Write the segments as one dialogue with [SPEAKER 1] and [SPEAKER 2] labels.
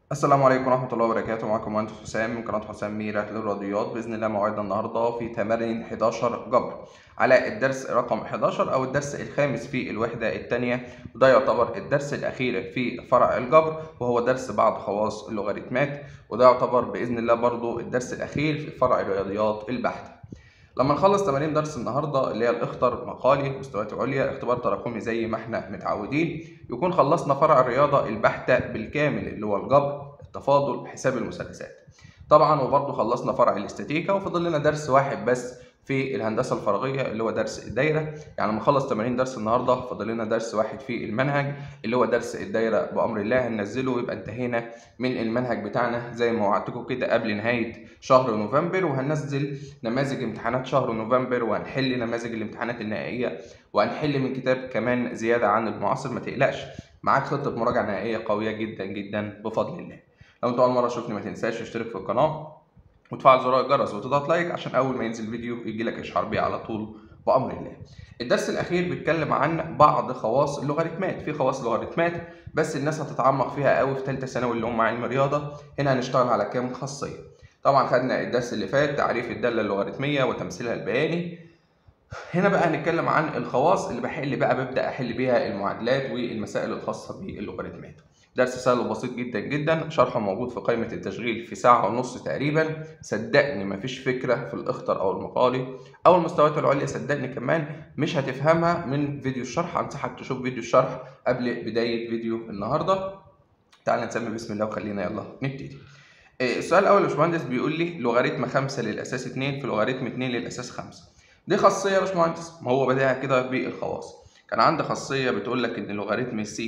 [SPEAKER 1] السلام عليكم ورحمة الله وبركاته. معكم مهندس حسام من قناة حسام ميرة للرياضيات. بإذن الله موعدنا النهاردة في تمارين 11 جبر على الدرس رقم 11 أو الدرس الخامس في الوحدة الثانية، وده يعتبر الدرس الأخير في فرع الجبر، وهو درس بعض خواص اللوغاريتمات، وده يعتبر بإذن الله برضو الدرس الأخير في فرع الرياضيات البحتة. لما نخلص تمارين درس النهارده اللي هي الاخطر مقالي مستويات عليا اختبار تراكمي زي ما احنا متعودين، يكون خلصنا فرع الرياضه البحته بالكامل اللي هو الجبر، التفاضل، حساب المثلثات. طبعا وبرضه خلصنا فرع الاستاتيكا وفضل لنا درس واحد بس في الهندسه الفراغيه اللي هو درس الدايره. يعني لما نخلص تمارين درس النهارده فاضل لنا درس واحد في المنهج اللي هو درس الدايره، بامر الله هننزله ويبقى انتهينا من المنهج بتاعنا زي ما وعدتكم كده قبل نهايه شهر نوفمبر. وهننزل نماذج امتحانات شهر نوفمبر، وهنحل نماذج الامتحانات النهائيه، وهنحل من كتاب كمان زياده عن المعاصر. ما تقلقش، معاك خطه مراجعه نهائيه قويه جدا جدا بفضل الله. لو انت اول مره تشوفني ما تنساش تشترك في القناه وتفعل زرار الجرس وتضغط لايك عشان اول ما ينزل فيديو يجيلك اشعار بيه على طول بامر الله. الدرس الاخير بيتكلم عن بعض خواص اللوغاريتمات. في خواص لوغاريتمات بس الناس هتتعمق فيها قوي في ثالثه ثانوي اللي هم علم رياضه. هنا هنشتغل على كام خاصيه. طبعا خدنا الدرس اللي فات تعريف الداله اللوغاريتميه وتمثيلها البياني. هنا بقى هنتكلم عن الخواص اللي ببدأ أحل بيها المعادلات والمسائل الخاصة باللوغاريتمات. درس سهل وبسيط جدا جدا، شرحه موجود في قائمة التشغيل في ساعة ونص تقريبا. صدقني مفيش فكرة في الأخطر أو المقالي أو المستويات العليا، صدقني كمان مش هتفهمها من فيديو الشرح. أنصحك تشوف فيديو الشرح قبل بداية فيديو النهاردة. تعال نسمي بسم الله وخلينا يلا نبتدي. السؤال الأول يا باشمهندس بيقول لي لوغاريتم 5 للأساس 2 في لوغاريتم 2 للأساس 5. دي خاصية يا باشمهندس، ما هو بداها كده بالخواص. كان عندي خاصية بتقول لك إن لوغاريتم س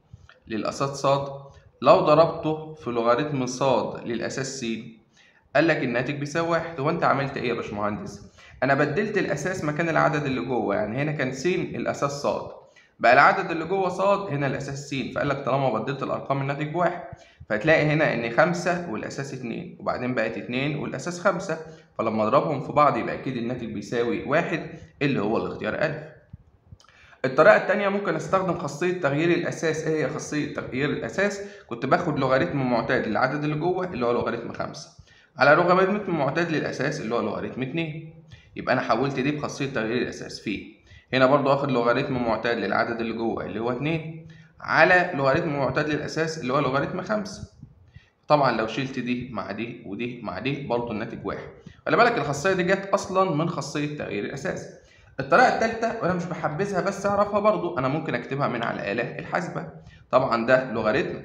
[SPEAKER 1] للأساس ص لو ضربته في لوغاريتم ص للأساس س قال لك الناتج بيساوي 1. هو أنت عملت إيه يا باشمهندس؟ أنا بدلت الأساس مكان العدد اللي جوه، يعني هنا كان س الأساس ص، بقى العدد اللي جوه ص هنا الأساس س، فقال لك طالما بدلت الأرقام الناتج بواحد. فهتلاقي هنا إن 5 والأساس 2 وبعدين بقت 2 والأساس 5، فلما أضربهم في بعض يبقى أكيد الناتج بيساوي 1 اللي هو الاختيار أ. الطريقة التانية ممكن استخدم خاصية تغيير الأساس. إيه هي خاصية تغيير الأساس؟ كنت باخد لوغاريتم معتاد للعدد اللي جوه اللي هو لوغاريتم 5 على لوغاريتم معتاد للأساس اللي هو لوغاريتم 2. يبقى أنا حولت دي بخاصية تغيير الأساس فيه. هنا برضو واخد لوغاريتم معتاد للعدد اللي جوه اللي هو 2 على لوغاريتم معتاد للأساس اللي هو لوغاريتم 5. طبعا لو شلت دي مع دي ودي مع دي برضو الناتج 1. خلي بالك الخاصية دي جت أصلا من خاصية تغيير الأساس. الطريقة الثالثة وأنا مش بحبذها بس أعرفها برضو، أنا ممكن أكتبها من على الآلة الحاسبة. طبعا ده لوغاريتم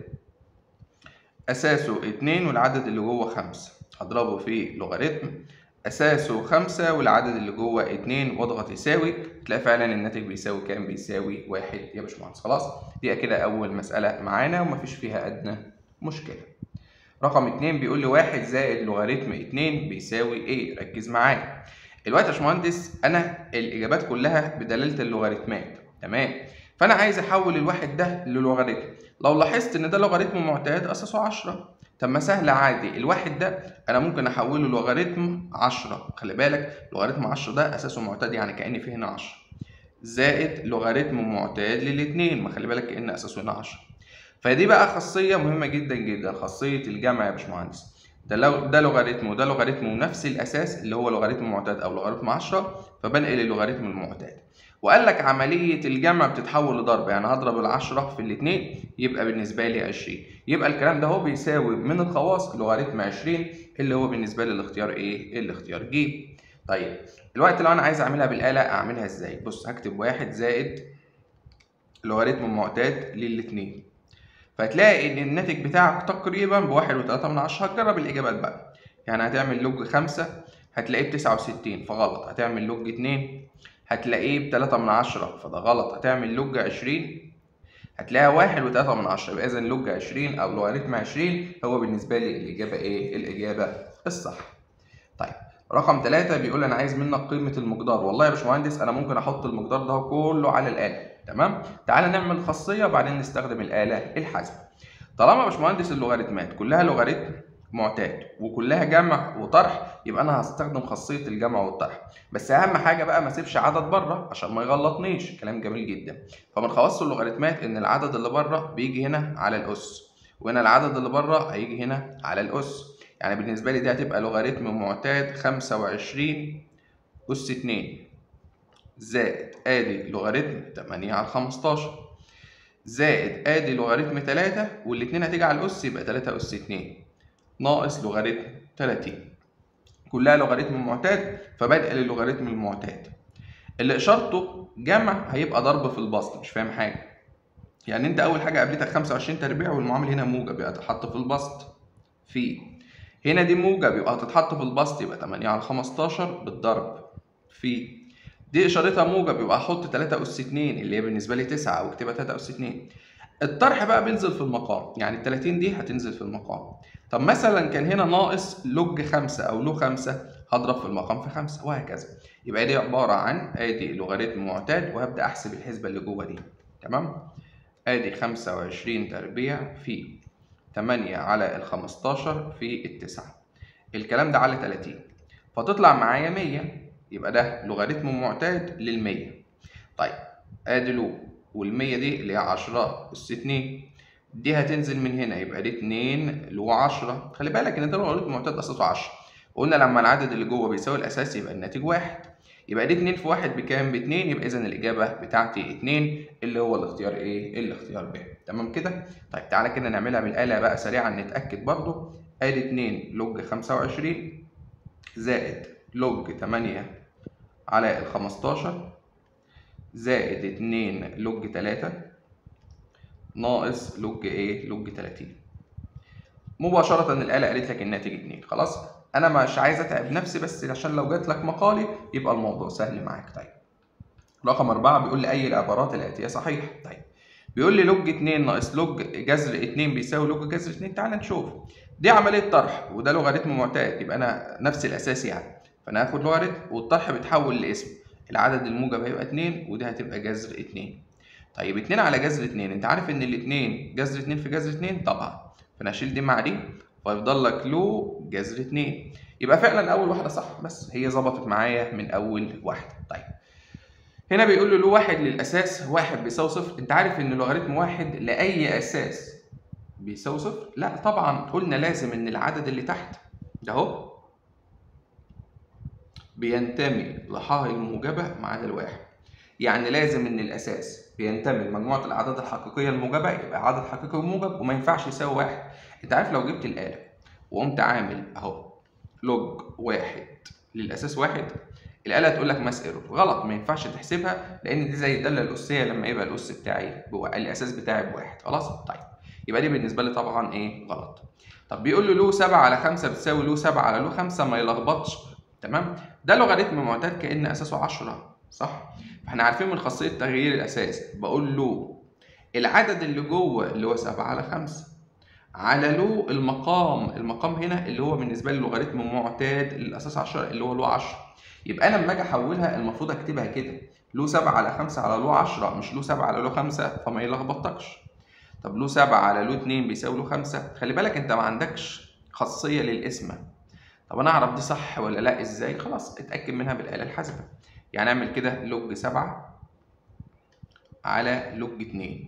[SPEAKER 1] أساسه 2 والعدد اللي جوه 5، هضربه في لوغاريتم أساسه 5 والعدد اللي جوه 2 واضغط يساوي، تلاقي فعلا الناتج بيساوي كام؟ بيساوي 1 يا باشمهندس. خلاص دي كده أول مسألة معانا ومفيش فيها أدنى مشكلة. رقم 2 بيقول لي 1 زائد لوغاريتم 2 بيساوي ايه؟ ركز معايا. دلوقتي يا باشمهندس انا الاجابات كلها بدلاله اللوغاريتمات، تمام؟ فانا عايز احول الواحد ده للوغاريتم. لو لاحظت ان ده لوغاريتم معتاد اساسه 10، طب ما سهل عادي. الواحد ده انا ممكن احوله لوغاريتم 10. خلي بالك لوغاريتم 10 ده اساسه معتاد، يعني كأن فيه هنا 10 زائد لوغاريتم معتاد للاثنين، ما خلي بالك كأن اساسه هنا 10. فدي بقى خاصية مهمة جدا جدا، خاصية الجمع يا باشمهندس. ده لوغاريتم وده لوغاريتم ونفس الأساس اللي هو لوغاريتم معتاد أو لوغاريتم 10، فبنقل اللوغاريتم المعتاد. وقال لك عملية الجمع بتتحول لضرب، يعني هضرب العشرة في الاتنين يبقى بالنسبة لي 20. يبقى الكلام ده هو بيساوي من الخواص لوغاريتم 20 اللي هو بالنسبة لي الاختيار إيه؟ الاختيار ج. طيب دلوقتي لو أنا عايز أعملها بالآلة أعملها إزاي؟ بص هكتب 1 زائد لوغاريتم معتاد للاتنين، فهتلاقي ان الناتج بتاعك تقريبا ب1.3. هتجرب الاجابات بقى، يعني هتعمل لوج 5 هتلاقيه ب69 فغلط، هتعمل لوج 2 هتلاقيه ب3، فده غلط، هتعمل لوج 20 هتلاقيها 1.3، يبقى اذا لوج 20 او لوغاريتم 20 هو بالنسبه لي الاجابه ايه؟ الاجابه الصح. طيب رقم 3 بيقول انا عايز منك قيمه المقدار. والله يا باشمهندس انا ممكن احط المقدار ده كله على الاله، تمام؟ تعالى نعمل خاصيه وبعدين نستخدم الاله الحاسبه. طالما يا باشمهندس اللوغاريتمات كلها لوغاريتم معتاد وكلها جمع وطرح، يبقى انا هستخدم خاصيه الجمع والطرح. بس اهم حاجه بقى ما اسيبش عدد بره عشان ما يغلطنيش. كلام جميل جدا. فمن خواص اللوغاريتمات ان العدد اللي بره بيجي هنا على الاس، وهنا العدد اللي بره هيجي هنا على الأس. يعني بالنسبة لي دي هتبقى لوغاريتم معتاد 25 أس 2 زائد آدي لوغاريتم 8 على 15 زائد آدي لوغاريتم 3 والاتنين هتيجي على الأس يبقى 3 أس 2 ناقص لوغاريتم 30. كلها لوغاريتم معتاد فبدأ للوغاريتم المعتاد. اللي إشارته جمع هيبقى ضرب في البسط. مش فاهم حاجة. يعني أنت أول حاجة قابلتك 25 تربيع والمعامل هنا موجب يبقى هتتحط في البسط في هنا دي موجب يبقى هتتحط في البسط يبقى 8 على 15 بالضرب في دي اشارتها موجب يبقى احط 3 اس 2 اللي هي بالنسبه لي 9 او اكتبها 3 اس 2. الطرح بقى بينزل في المقام. يعني ال 30 دي هتنزل في المقام. طب مثلا كان هنا ناقص لوج 5 او لو 5 هضرب في المقام في 5 وهكذا. يبقى دي عباره عن ادي لوغاريتم معتاد وهبدا احسب الحسبه اللي جوه دي. تمام. ادي 25 تربيع في 8 على ال 15 في التسعة. الكلام ده على 30 فتطلع معايا 100. يبقى ده لوغاريتم معتاد لل100. طيب ادي لو وال100 دي اللي هي 10 اس 2 دي هتنزل من هنا يبقى دي 2 لو 10. خلي بالك ان ده لوغاريتم معتاد اساسه 10. قلنا لما العدد اللي جوه بيساوي الاساسي يبقى الناتج 1. يبقى دي 2 في 1 بكام؟ ب2. يبقى اذا الاجابه بتاعتي 2 اللي هو الاختيار ايه؟ الاختيار ب. تمام كده؟ طيب تعالى كده نعملها بالاله بقى سريعا نتاكد برضو. ادي 2 لوج 25 زائد لوج 8 على ال 15 زائد 2 لوج 3 ناقص لوج ايه؟ لوج 30. مباشرة الآلة قالت لك الناتج 2. خلاص؟ أنا مش عايز أتعب نفسي بس عشان لو جات لك مقالي يبقى الموضوع سهل معاك. طيب. رقم 4 بيقول لي أي العبارات الآتية صحيحة. طيب. بيقول لي لوج 2 ناقص لوج جذر 2 بيساوي لوج جذر 2. تعال نشوف. دي عملية طرح وده لوغاريتم معتاد يبقى أنا نفس الأساس يعني. فأنا هاخد لوغاريتم والطرح بيتحول لاسم. العدد الموجب هيبقى 2 ودي هتبقى جذر 2. طيب 2 على جذر 2 أنت عارف إن الاتنين جذر 2 في جذر 2 طبعا. فأنا هشيل دي مع دي فيفضل لك لو جذر 2. يبقى فعلا أول واحدة صح بس هي ظبطت معايا من أول واحدة. طيب. هنا بيقول له واحد للأساس واحد بيساوي صفر. أنت عارف إن لوغاريتم واحد لأي أساس بيساوي صفر؟ لا طبعا قلنا لازم إن العدد اللي تحت ده أهو بينتمي لحاء الموجبة ما عدا الواحد. يعني لازم إن الأساس بينتمي لمجموعة الأعداد الحقيقية الموجبة يبقى عدد حقيقي موجب وما ينفعش يساوي واحد. أنت عارف لو جبت الآلة وقمت عامل أهو لوج واحد للأساس واحد الآلة هتقول لك ماس ايرور. غلط ما ينفعش تحسبها لأن دي زي الدالة الأسية لما يبقى الأس بتاعي الأساس بتاعي بواحد. خلاص؟ طيب يبقى دي بالنسبة لي طبعا إيه؟ غلط. طب بيقول له 7 على 5 بتساوي له 7 على له 5 ما يلخبطش. تمام؟ ده لوغاريتم معتاد كأن أساسه 10 صح؟ فاحنا عارفين من خاصية تغيير الأساس بقول له العدد اللي جوه اللي هو 7 على 5 على له المقام هنا اللي هو بالنسبة لي لوغاريتم معتاد للأساس 10 اللي هو له 10. يبقى أنا لما أجي أحولها المفروض أكتبها كده له 7 على 5 على له 10 مش له 7 على له 5 فما يلخبطكش. طب له 7 على له 2 بيساوي له 5. خلي بالك أنت ما عندكش خاصية للقسمة. طب أنا أعرف دي صح ولا لأ إزاي؟ خلاص اتأكد منها بالآلة الحاسبة. يعني أعمل كده لوج 7 على لوج 2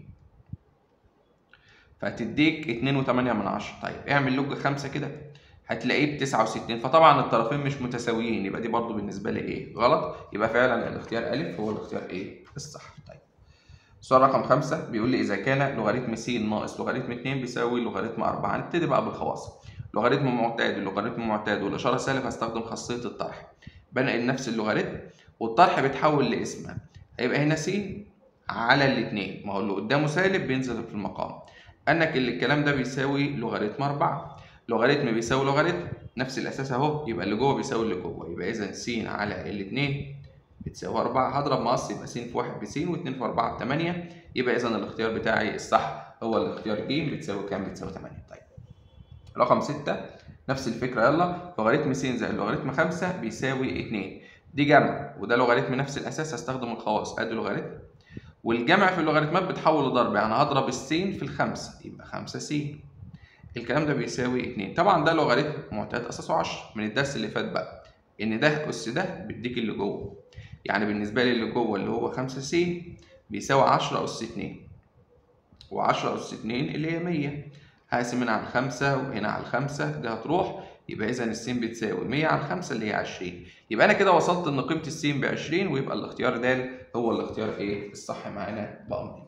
[SPEAKER 1] فهتديك 2.8. طيب اعمل لوج 5 كده هتلاقيه ب69. فطبعا الطرفين مش متساويين يبقى دي برضو بالنسبه لي ايه؟ غلط. يبقى فعلا الاختيار ا هو الاختيار ايه؟ الصح. طيب السؤال رقم 5 بيقول لي اذا كان لوغاريتم س ناقص لوغاريتم 2 بيساوي لوغاريتم 4. هنبتدي بقى بالخواص. لوغاريتم معتاد اللوغاريتم معتاد والاشاره سالب هستخدم خاصيه الطرح. بنقل نفس اللوغاريتم والطرح بيتحول لاسم. هيبقى هنا س على الاثنين. ما هو اللي قدامه سالب بينزل في المقام. انك الكلام ده بيساوي لوغاريتم 4. لوغاريتم بيساوي لوغاريتم نفس الاساس اهو يبقى اللي جوه بيساوي اللي جوه. يبقى اذا س على الاثنين بتساوي 4. هضرب مقص يبقى س في 1 بس و2 في 4 ب8. يبقى اذا الاختيار بتاعي الصح هو الاختيار ج بتساوي كام؟ بتساوي 8. طيب رقم 6 نفس الفكره. يلا لوغاريتم س زائد لوغاريتم 5 بيساوي 2. دي جمع وده لوغاريتم نفس الاساس هستخدم الخواص. ادي لوغاريتم والجمع في اللوغاريتمات بتحول لضرب. يعني هضرب السين في الخمسة يبقى 5 س. الكلام ده بيساوي 2. طبعا ده لوغاريتم معتاد اساسه 10 من الدرس اللي فات بقى ان ده اس ده بيديك اللي جوه. يعني بالنسبه لي اللي جوه اللي هو 5 س بيساوي 10 اس 2 و10 اس 2 اللي هي 100. هقسم هنا على 5 وهنا على 5، دي هتروح، يبقى إذا الس بتساوي 100 على 5 اللي هي 20. يبقى أنا كده وصلت إن قيمة الس ب 20، ويبقى الاختيار د هو الاختيار إيه؟ الصح معانا بأمر الله.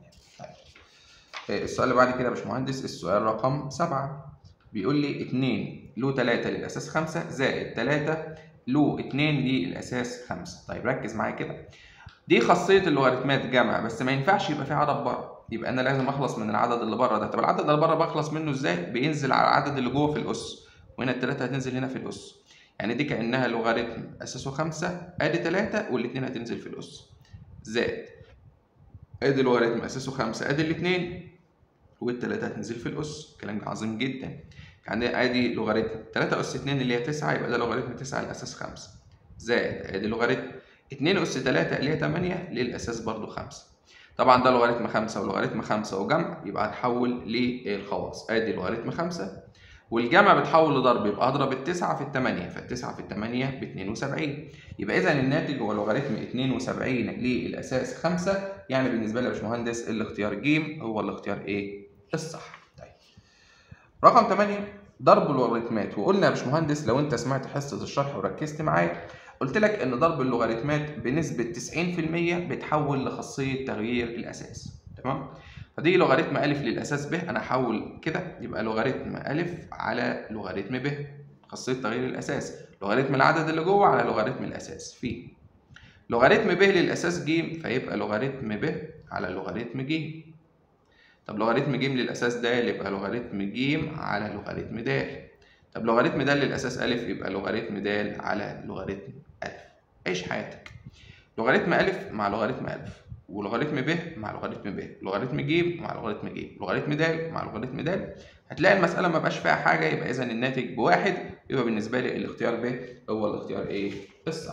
[SPEAKER 1] طيب السؤال اللي بعد كده يا باشمهندس، السؤال رقم 7 بيقول لي 2 له 3 للأساس 5 زائد 3 له 2 للأساس 5. طيب ركز معايا كده، دي خاصية اللوغاريتمات جمع، بس ما ينفعش يبقى في عدد بره، يبقى أنا لازم أخلص من العدد اللي بره ده. طب العدد اللي بره بخلص منه إزاي؟ بينزل على العدد اللي جوه في الأس، وهنا التلاتة هتنزل هنا في الأس، يعني دي كأنها لوغاريتم أساسه 5 أدي 3 والاتنين هتنزل في الأس، زائد أدي لوغاريتم أساسه 5 أدي الاتنين والتلاتة هتنزل في الأس. كلام عظيم جدا. عندنا أدي لوغاريتم 3 أس 2 اللي هي 9، يبقى ده لوغاريتم 9 للأساس 5، زائد أدي لوغاريتم 2 أس 3 اللي هي 8 للأساس برضو 5. طبعا ده لوغاريتم 5 ولوغاريتم 5 وجمع، يبقى هتحول للخواص. أدي لوغاريتم 5 والجمع بتحول لضرب، يبقى هضرب التسعة في التمانية، فالتسعة في التمانية ب 72. يبقى إذا الناتج هو لوغاريتم 72 للأساس 5، يعني بالنسبة لي يا باشمهندس الاختيار ج هو الاختيار إيه؟ الصح. طيب رقم 8 ضرب اللوغاريتمات. وقلنا يا باشمهندس لو أنت سمعت حصة الشرح وركزت معايا، قلت لك إن ضرب اللوغاريتمات بنسبة 90% بتحول لخاصية تغيير الأساس، تمام؟ فدي لوغاريتم أ للأساس ب، أنا هحول كده يبقى لوغاريتم أ على لوغاريتم ب، خاصية تغيير الأساس، لوغاريتم العدد اللي جوه على لوغاريتم الأساس، في لوغاريتم ب للأساس ج، فيبقى لوغاريتم ب على لوغاريتم ج. طب لوغاريتم ج للأساس د يبقى لوغاريتم ج على لوغاريتم د. طب لوغاريتم د للأساس أ يبقى لوغاريتم د على لوغاريتم أ. عيش حياتك. لوغاريتم أ مع لوغاريتم أ، ولوغاريتم ب مع لوغاريتم ب، لوغاريتم ج مع لوغاريتم ج، لوغاريتم د مع لوغاريتم د. هتلاقي المسألة ما بقاش فيها حاجة، يبقى إذا الناتج بواحد، يبقى بالنسبة لي الاختيار ب هو الاختيار إيه؟ الصح.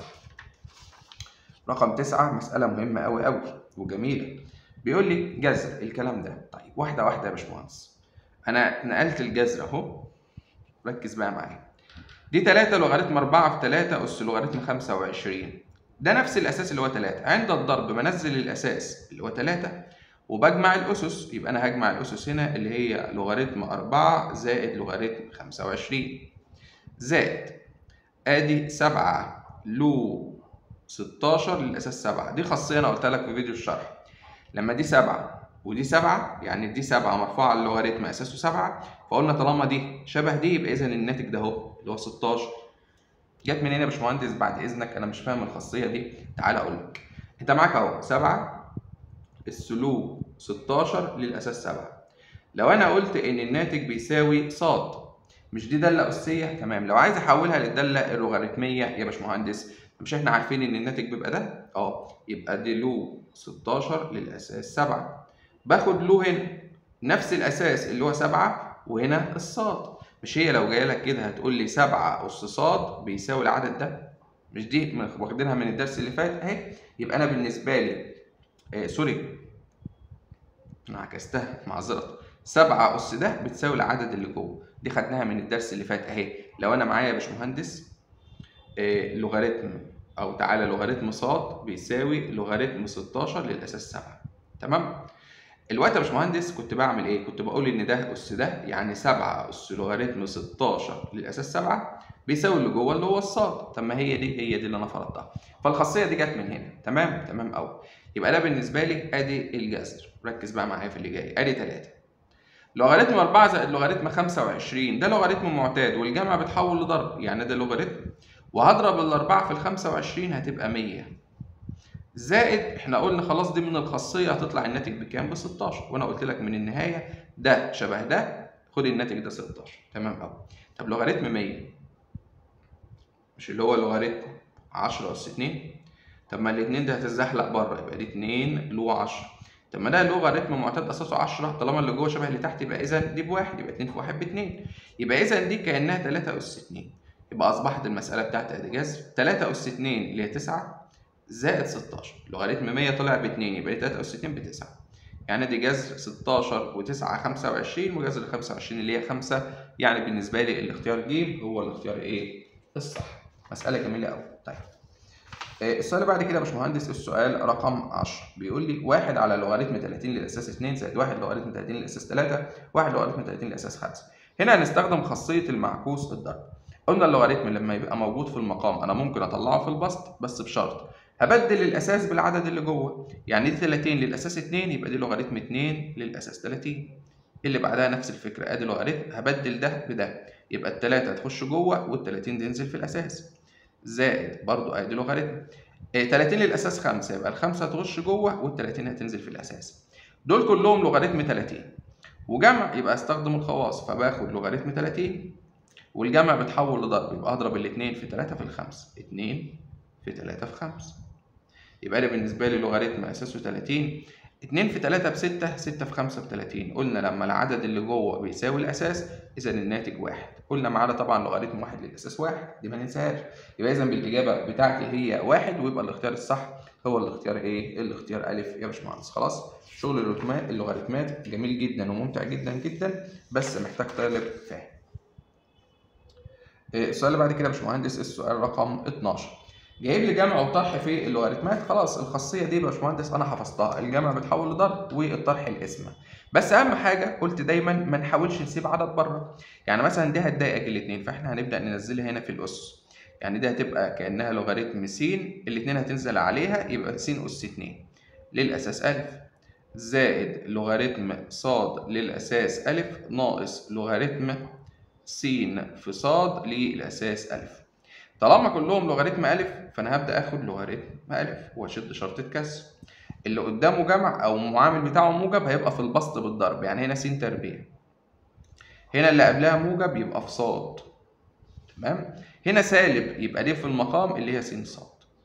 [SPEAKER 1] رقم 9 مسألة مهمة أوي أوي وجميلة. بيقول لي جذر الكلام ده. طيب واحدة واحدة يا باشمهندس. أنا نقلت الجذر أهو، ركز بقى معايا. دي 3 لوغاريتم 4 في 3 أس لوغاريتم 25. ده نفس الأساس اللي هو 3. عند الضرب بنزل الأساس اللي هو 3 وبجمع الأسس، يبقى أنا هجمع الأسس هنا اللي هي لوغاريتم 4 زائد لوغاريتم 25 زائد آدي 7 له 16 للأساس 7. دي خاصية أنا قلتها لك في فيديو الشرح. لما دي 7 ودي 7، يعني دي 7 مرفوعة على اللوغاريتم أساسه 7، فقلنا طالما دي شبه دي يبقى إذا الناتج ده أهو اللي هو 16. جت منين يا باشمهندس؟ بعد إذنك أنا مش فاهم الخاصية دي، تعالى أقول لك. أنت معاك أهو 7 السلوك 16 للأساس 7. لو أنا قلت إن الناتج بيساوي ص، مش دي دالة أسية؟ تمام. لو عايز أحولها للدالة اللوغاريتمية يا باشمهندس، مش إحنا عارفين إن الناتج بيبقى ده؟ يبقى دي له 16 للأساس 7، باخد له هنا نفس الأساس اللي هو 7 وهنا الصاد. مش هي لو جاية لك كده هتقول لي 7 أس صاد بيساوي العدد ده؟ مش دي واخدينها من الدرس اللي فات أهي؟ يبقى أنا بالنسبة لي سوري أنا عكستها معذرة، 7 أس ده بتساوي العدد اللي جوه، دي خدناها من الدرس اللي فات أهي. لو أنا معايا يا باشمهندس لوغاريتم أو تعالى لوغاريتم ص بيساوي لوغاريتم 16 للأساس 7، تمام؟ الوقت يا باشمهندس كنت بعمل إيه؟ كنت بقول إن ده أس ده، يعني 7 أس لوغاريتم 16 للأساس 7 بيساوي اللي جوه اللي هو الصاد. طب ما هي دي اللي أنا فرضتها، فالخاصية دي جت من هنا، تمام؟ تمام أوي. يبقى ده بالنسبة لي أدي الجذر، ركز بقى معايا في اللي جاي. أدي 3 لوغاريتم 4 زائد لوغاريتم 25، ده لوغاريتم معتاد والجمع بتحول لضرب، يعني ده لوغاريتم، وهضرب الأربعة في ال 25 هتبقى 100 زائد احنا قلنا خلاص دي من الخاصية هتطلع الناتج بكام؟ ب 16، وأنا قلت لك من النهاية ده شبه ده، خد الناتج ده 16، تمام أوي. طب لوغاريتم 100 مش اللي هو لوغاريتم 10 أس 2؟ طب ما الاتنين ده هتتزحلق بره، يبقى دي 2 له 10. طب ما ده لوغاريتم معتاد اساسه 10، طالما اللي جوه شبه اللي تحت يبقى اذا دي بواحد، يبقى 2 في 1 ب2، يبقى اذا دي كانها 3 اس 2. يبقى اصبحت المساله بتاعتي ادي جذر 3 اس 2 اللي هي 9 زائد 16، لوغاريتم 100 طلع ب2 يبقى 3 اس 2 ب 9، يعني دي جذر 16 و9 25 وجذر 25 اللي هي 5، يعني بالنسبه لي الاختيار ج هو الاختيار ايه؟ الصح. مساله جميله قوي. طيب السؤال اللي بعد كده يا باشمهندس السؤال رقم 10 بيقول لي 1 على لوغاريتم 30 للأساس 2 زائد 1 لوغاريتم 30 للأساس 3 1 لوغاريتم 30 للأساس 5. هنا هنستخدم خاصية المعكوس الضرب. قلنا اللوغاريتم لما يبقى موجود في المقام أنا ممكن أطلعه في البسط بس بشرط هبدل الأساس بالعدد اللي جوه، يعني دي 30 للأساس 2 يبقى دي لوغاريتم 2 للأساس 30. اللي بعدها نفس الفكرة أدي لوغاريتم هبدل ده بده يبقى ال3 هتخش جوه وال30 تنزل في الأساس، زائد برضو أدي لوغاريتم 30 للأساس 5 يبقى ال5 هتخش جوه وال30 هتنزل في الأساس. دول كلهم لوغاريتم 30 وجمع يبقى استخدم الخواص فباخد لوغاريتم 30 والجمع بتحول لضرب يبقى اضرب ال2 في 3 في الخمسة 2 في 3 في 5 يبقى لي بالنسبة لي لوغاريتم أساسه 30 2 في 3 ب6 6 في 5 ب30. قلنا لما العدد اللي جوه بيساوي الأساس إذا الناتج 1. قلنا معانا طبعا لوغاريتم 1 للأساس 1 دي ما ننساهاش. يبقى إذا بالإجابة بتاعتي هي 1 ويبقى الاختيار الصح هو الاختيار إيه؟ الاختيار أ يا باشمهندس. خلاص شغل اللوغاريتمات جميل جدا وممتع جدا جدا بس محتاج طالب فاهم. السؤال اللي بعد كده يا باشمهندس السؤال رقم 12 جايب لي جمع وطرح في اللوغاريتمات. خلاص الخاصيه دي يا باشمهندس انا حفظتها، الجمع بتحول لضرب والطرح القسمه. بس اهم حاجه قلت دايما ما نحاولش نسيب عدد بره، يعني مثلا دي هتضايقك الاثنين فاحنا هنبدا ننزلها هنا في الاس، يعني دي هتبقى كانها لوغاريتم س الاثنين هتنزل عليها يبقى س اس 2 للاساس ا زائد لوغاريتم ص للاساس ا ناقص لوغاريتم س في ص للأساس أ. طالما كلهم لوغاريتم أ فأنا هبدأ آخد لوغاريتم أ وأشد شرطة كسر. اللي قدامه جمع أو المعامل بتاعه موجب هيبقى في البسط بالضرب، يعني هنا س تربيع. هنا اللي قبلها موجب يبقى في ص. تمام؟ هنا سالب يبقى دي في المقام اللي هي س ص.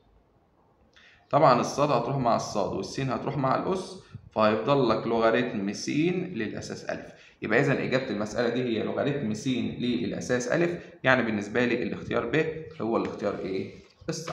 [SPEAKER 1] طبعا الصاد هتروح مع الصاد والسين هتروح مع الأس فهيفضل لك لوغاريتم س للأساس أ. يبقى إذا إجابة المسألة دي هي لوغاريتم س للأساس أ، يعني بالنسبة لي الاختيار ب هو الاختيار إيه؟ الصح.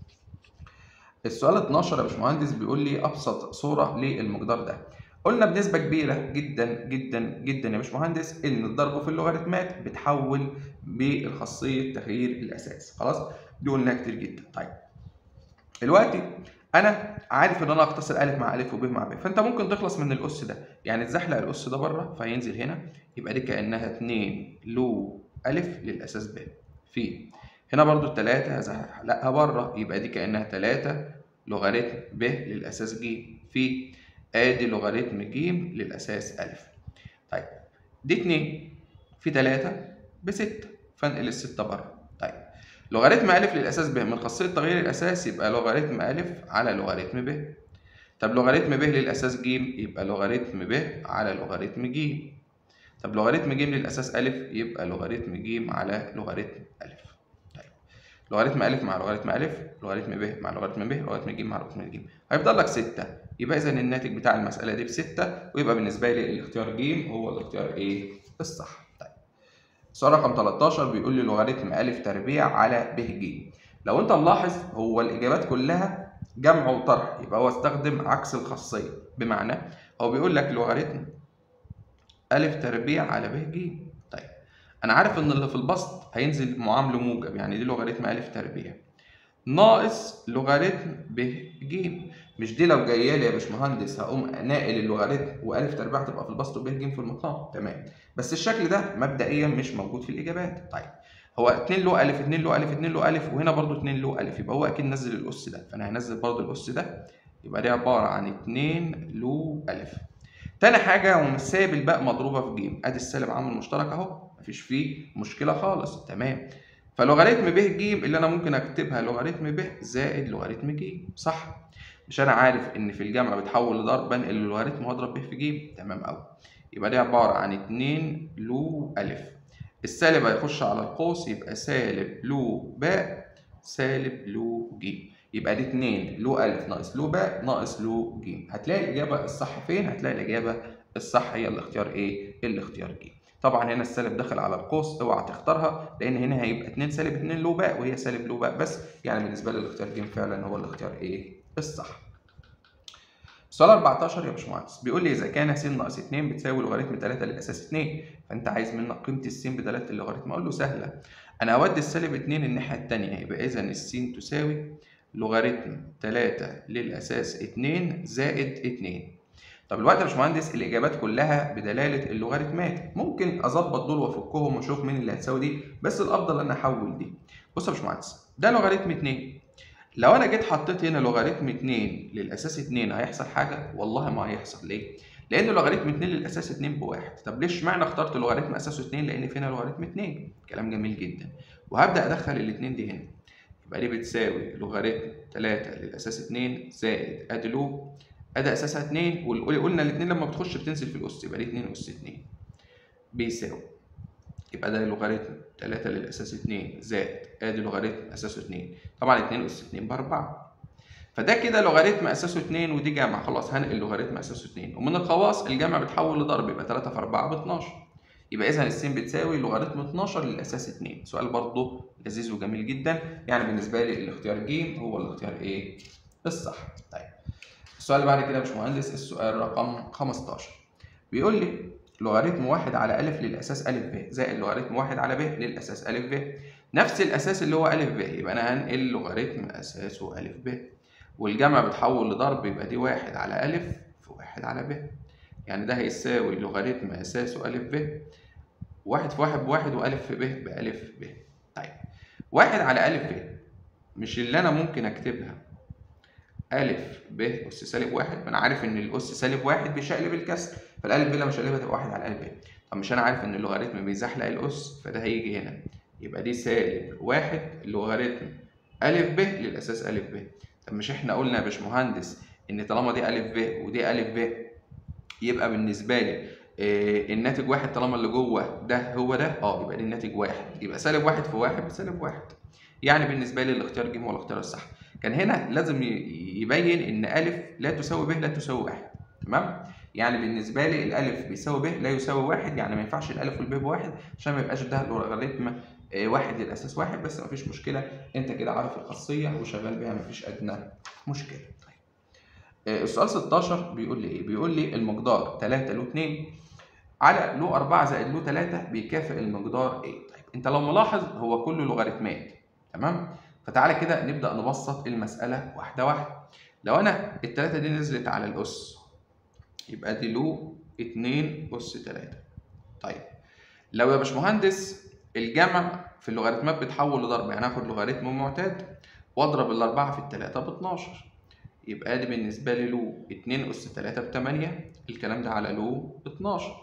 [SPEAKER 1] السؤال 12 يا باشمهندس بيقول لي أبسط صورة للمقدار ده. قلنا بنسبة كبيرة جدا جدا جدا يا باشمهندس إن الضرب في اللوغاريتمات بتحول بالخاصية تغيير الأساس، خلاص؟ دي قلناها كتير جدا. طيب دلوقتي انا عارف ان انا اختصر ا مع ا وب مع ب، فانت ممكن تخلص من الاس ده، يعني تزحلق الاس ده بره فهينزل هنا يبقى دي كانها 2 لو ا للاساس ب في هنا برضو ال3 هزحلقها بره يبقى دي كانها 3 لوغاريتم ب للاساس ج في ادي لوغاريتم ج للاساس ا. طيب دي 2 في 3 ب6 فانقل ال6 بره. طيب لوغاريتم أ للأساس ب من خاصية تغيير الأساس يبقى لوغاريتم أ على لوغاريتم ب. طب لوغاريتم ب للأساس ج يبقى لوغاريتم ب على لوغاريتم ج. طب لوغاريتم ج للأساس أ يبقى لوغاريتم ج على لوغاريتم أ. طيب لوغاريتم أ مع لوغاريتم أ لوغاريتم ب مع لوغاريتم ب لوغاريتم ج مع لوغاريتم ج هيفضل لك 6. يبقى إذا الناتج بتاع المسألة دي ب6 ويبقى بالنسبة لي الاختيار ج هو الاختيار إيه؟ الصح. السؤال رقم 13 بيقول لي لوغاريتم أ تربيع على ب ج. لو انت ملاحظ هو الاجابات كلها جمع وطرح يبقى هو استخدم عكس الخاصيه، بمعنى هو بيقول لك لوغاريتم أ تربيع على ب ج. طيب انا عارف ان اللي في البسط هينزل معامله موجب، يعني دي لوغاريتم أ تربيع ناقص لوغاريتم ب ج. مش دي لو جايه لي يا باشمهندس هقوم ناقل اللوغاريتم والف تربيع تبقى في البسط وب ج في المقام، تمام. بس الشكل ده مبدئيا مش موجود في الاجابات. طيب هو 2 له ا 2 له ا 2 له ا وهنا برضو 2 له ا يبقى هو اكيد نزل الاس ده، فانا هنزل برضو الاس ده يبقى دي عباره عن 2 له ا. تاني حاجه هو مش سايب الباء مضروبه في ج، ادي السالب عامل مشترك اهو مفيش فيه مشكله خالص، تمام. فلوغاريتم ب ج اللي انا ممكن اكتبها لوغاريتم ب زائد لوغاريتم ج، صح؟ مش انا عارف ان في الجمع بتحول لضرب بنقل اللوغاريتم واضرب ب في ج، تمام قوي. يبقى دي عباره عن 2 لو ا. السالب هيخش على القوس يبقى سالب لو باء سالب لو ج، يبقى دي 2 لو ا ناقص لو باء ناقص لو ج. هتلاقي الاجابه الصح فين؟ هتلاقي الاجابه الصح هي الاختيار ايه؟ الاختيار ج. طبعا هنا السالب داخل على القوس اوعى تختارها لان هنا هيبقى 2 سالب 2 لو باء وهي سالب لو باء بس، يعني بالنسبه لي الاختيار ج فعلا هو الاختيار ايه؟ الصح. سؤال 14 يا باشمهندس بيقول لي اذا كان س ناقص 2 بتساوي لوغاريتم 3 للاساس 2، فانت عايز منك قيمه الس بدلاله اللوغاريتم. اقول له سهله، انا اودي السالب 2 الناحيه الثانيه يبقى اذا الس تساوي لوغاريتم 3 للأساس 2 زائد 2. طب الوقت يا باشمهندس الإجابات كلها بدلالة اللوغاريتمات، ممكن أظبط دول وأفكهم وأشوف مين اللي هتساوي دي، بس الأفضل أنا أحول دي. بص يا باشمهندس، ده لوغاريتم 2. لو أنا جيت حطيت هنا لوغاريتم 2 للأساس 2 هيحصل حاجة؟ والله ما هيحصل. ليه؟ لأن لوغاريتم 2 للأساس 2 بواحد. طب ليش اشمعنى اخترت لوغاريتم أساسه 2؟ لأن في هنا لوغاريتم 2. كلام جميل جدا. وهبدأ أدخل الاتنين دي هنا. يبقى دي بتساوي لوغاريتم 3 للأساس 2 زائد أدي لوب أدي أساسها 2، وقلنا الاتنين لما بتخش بتنزل في الأس، يبقى دي 2 أس 2 بيساوي. يبقى ده لوغاريتم 3 للأساس 2 زائد أدي لوغاريتم أساسه 2. طبعا 2 أس 2 ب4. فده كده لوغاريتم أساسه 2 ودي جمع. خلاص هنقل لوغاريتم أساسه 2. ومن الخواص الجمع بتحول لضرب، يبقى 3 في 4 ب 12. يبقى إذا الس بتساوي لوغاريتم 12 للأساس 2. سؤال برضه لذيذ وجميل جدا. يعني بالنسبة لي الاختيار ج هو الاختيار إيه؟ الصح. طيب السؤال اللي بعد كده يا باشمهندس السؤال رقم 15. بيقول لي لوغاريتم 1 على أ للأساس أ ب زائد لوغاريتم 1 على ب للأساس أ ب. نفس الأساس اللي هو أ ب، يبقى أنا هنقل لوغاريتم أساسه أ ب. والجمع بتحول لضرب، يبقى دي 1 على أ في 1 على ب. يعني ده هيساوي لوغاريتم أساسه أ ب. 1 في 1 بواحد وأ في ب بأ ب. طيب 1 على أ ب مش اللي أنا ممكن أكتبها أ ب أس سالب 1؟ ما أنا عارف إن الأس سالب 1 بيشقلب الكسر، فالأ ب لما أشقلبها تبقى 1 على أ ب. طب مش أنا عارف إن اللوغاريتم بيزحلق الأس، فده هيجي هنا يبقى دي سالب 1 لوغاريتم أ ب للأساس أ ب. طب مش إحنا قلنا يا باشمهندس إن طالما دي أ ب ودي أ ب يبقى بالنسبة لي الناتج 1 طالما اللي جوه ده هو ده؟ يبقى دي الناتج 1، يبقى سالب 1 في 1 بسالب 1. يعني بالنسبة لي الاختيار ج هو الاختيار الصح. كان هنا لازم يبين إن أ لا تساوي ب لا تساوي 1. تمام؟ يعني بالنسبة لي الألف بيساوي ب لا يساوي 1، يعني ما ينفعش الألف والب بواحد عشان ما يبقاش ده لوغاريتم 1 للأساس 1. بس ما فيش مشكلة، أنت كده عارف الخاصية وشغال بيها، ما فيش أدنى مشكلة. السؤال 16 بيقول لي إيه؟ بيقول لي المقدار 3 له 2 على له 4 زائد له 3 بيكافئ المقدار إيه؟ طيب أنت لو ملاحظ هو كله لوغاريتمات. تمام؟ فتعالى كده نبدأ نبسط المسألة واحدة واحدة. لو أنا التلاتة دي نزلت على الأس يبقى دي له 2 أس 3. طيب لو يا باشمهندس الجمع في اللوغاريتمات بتحول لضرب، يعني هاخد لوغاريتم معتاد واضرب الأربعة في التلاتة ب 12، يبقى دي بالنسبة لي له 2 أس 3 ب 8. الكلام ده على له 12.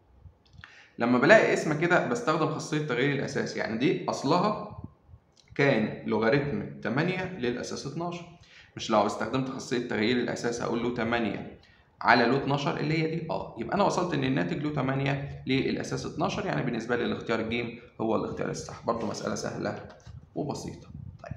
[SPEAKER 1] لما بلاقي اسم كده بستخدم خاصية تغيير الأساس، يعني دي أصلها كان لوغاريتم 8 للأساس 12. مش لو استخدمت خاصية تغيير الأساس هقول له 8 على له 12 اللي هي دي يبقى أنا وصلت إن الناتج له 8 للأساس 12. يعني بالنسبة لي الاختيار ج هو الاختيار الصح. برضه مسألة سهلة وبسيطة.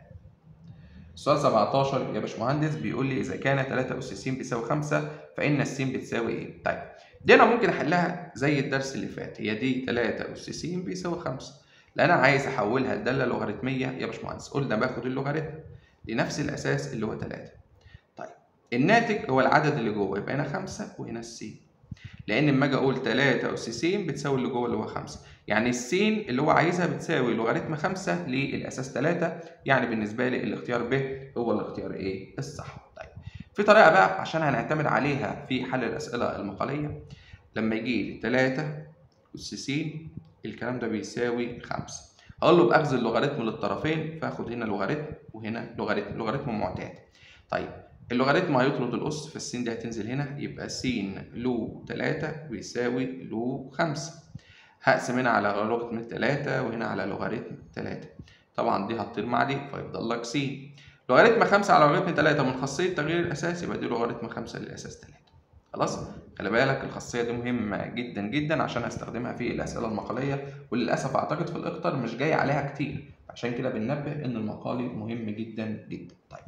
[SPEAKER 1] السؤال 17 يا باشمهندس بيقول لي إذا كان 3 أس س بيساوي 5 فإن الس بتساوي إيه؟ طيب دي أنا ممكن أحلها زي الدرس اللي فات. هي دي 3 أس س بيساوي 5. لا أنا عايز أحولها لدالة لوغاريتمية يا باشمهندس. قلنا باخد اللوغاريتم لنفس الأساس اللي هو 3. طيب الناتج هو العدد اللي جوه، يبقى هنا 5 وهنا الس. لأن لما أجي أقول 3 أس س بتساوي اللي جوه اللي هو 5، يعني السين اللي هو عايزها بتساوي لوغاريتم 5 للأساس 3. يعني بالنسبة لي الاختيار ب هو الاختيار إيه؟ الصح. طيب في طريقة بقى عشان هنعتمد عليها في حل الأسئلة المقالية. لما يجي لي 3 أس س الكلام ده بيساوي 5، أقول له بأخذ اللوغاريتم للطرفين، فآخد هنا لوغاريتم وهنا لوغاريتم معتاد. طيب اللوغاريتم هيطرد الأس، فالسين دي هتنزل هنا، يبقى س له 3 بيساوي له 5. هقسم هنا على لوغاريتم 3 وهنا على لوغاريتم 3. طبعا دي هتطير مع دي فيفضل لك س. لوغاريتم 5 على لوغاريتم 3 من خاصية تغيير الأساس، يبقى دي لوغاريتم 5 للأساس 3. خلاص؟ خلي بالك الخاصية دي مهمة جدا جدا عشان هستخدمها في الأسئلة المقالية، وللأسف أعتقد في الإقطار مش جاي عليها كتير، عشان كده بننبه إن المقالي مهم جدا جدا. طيب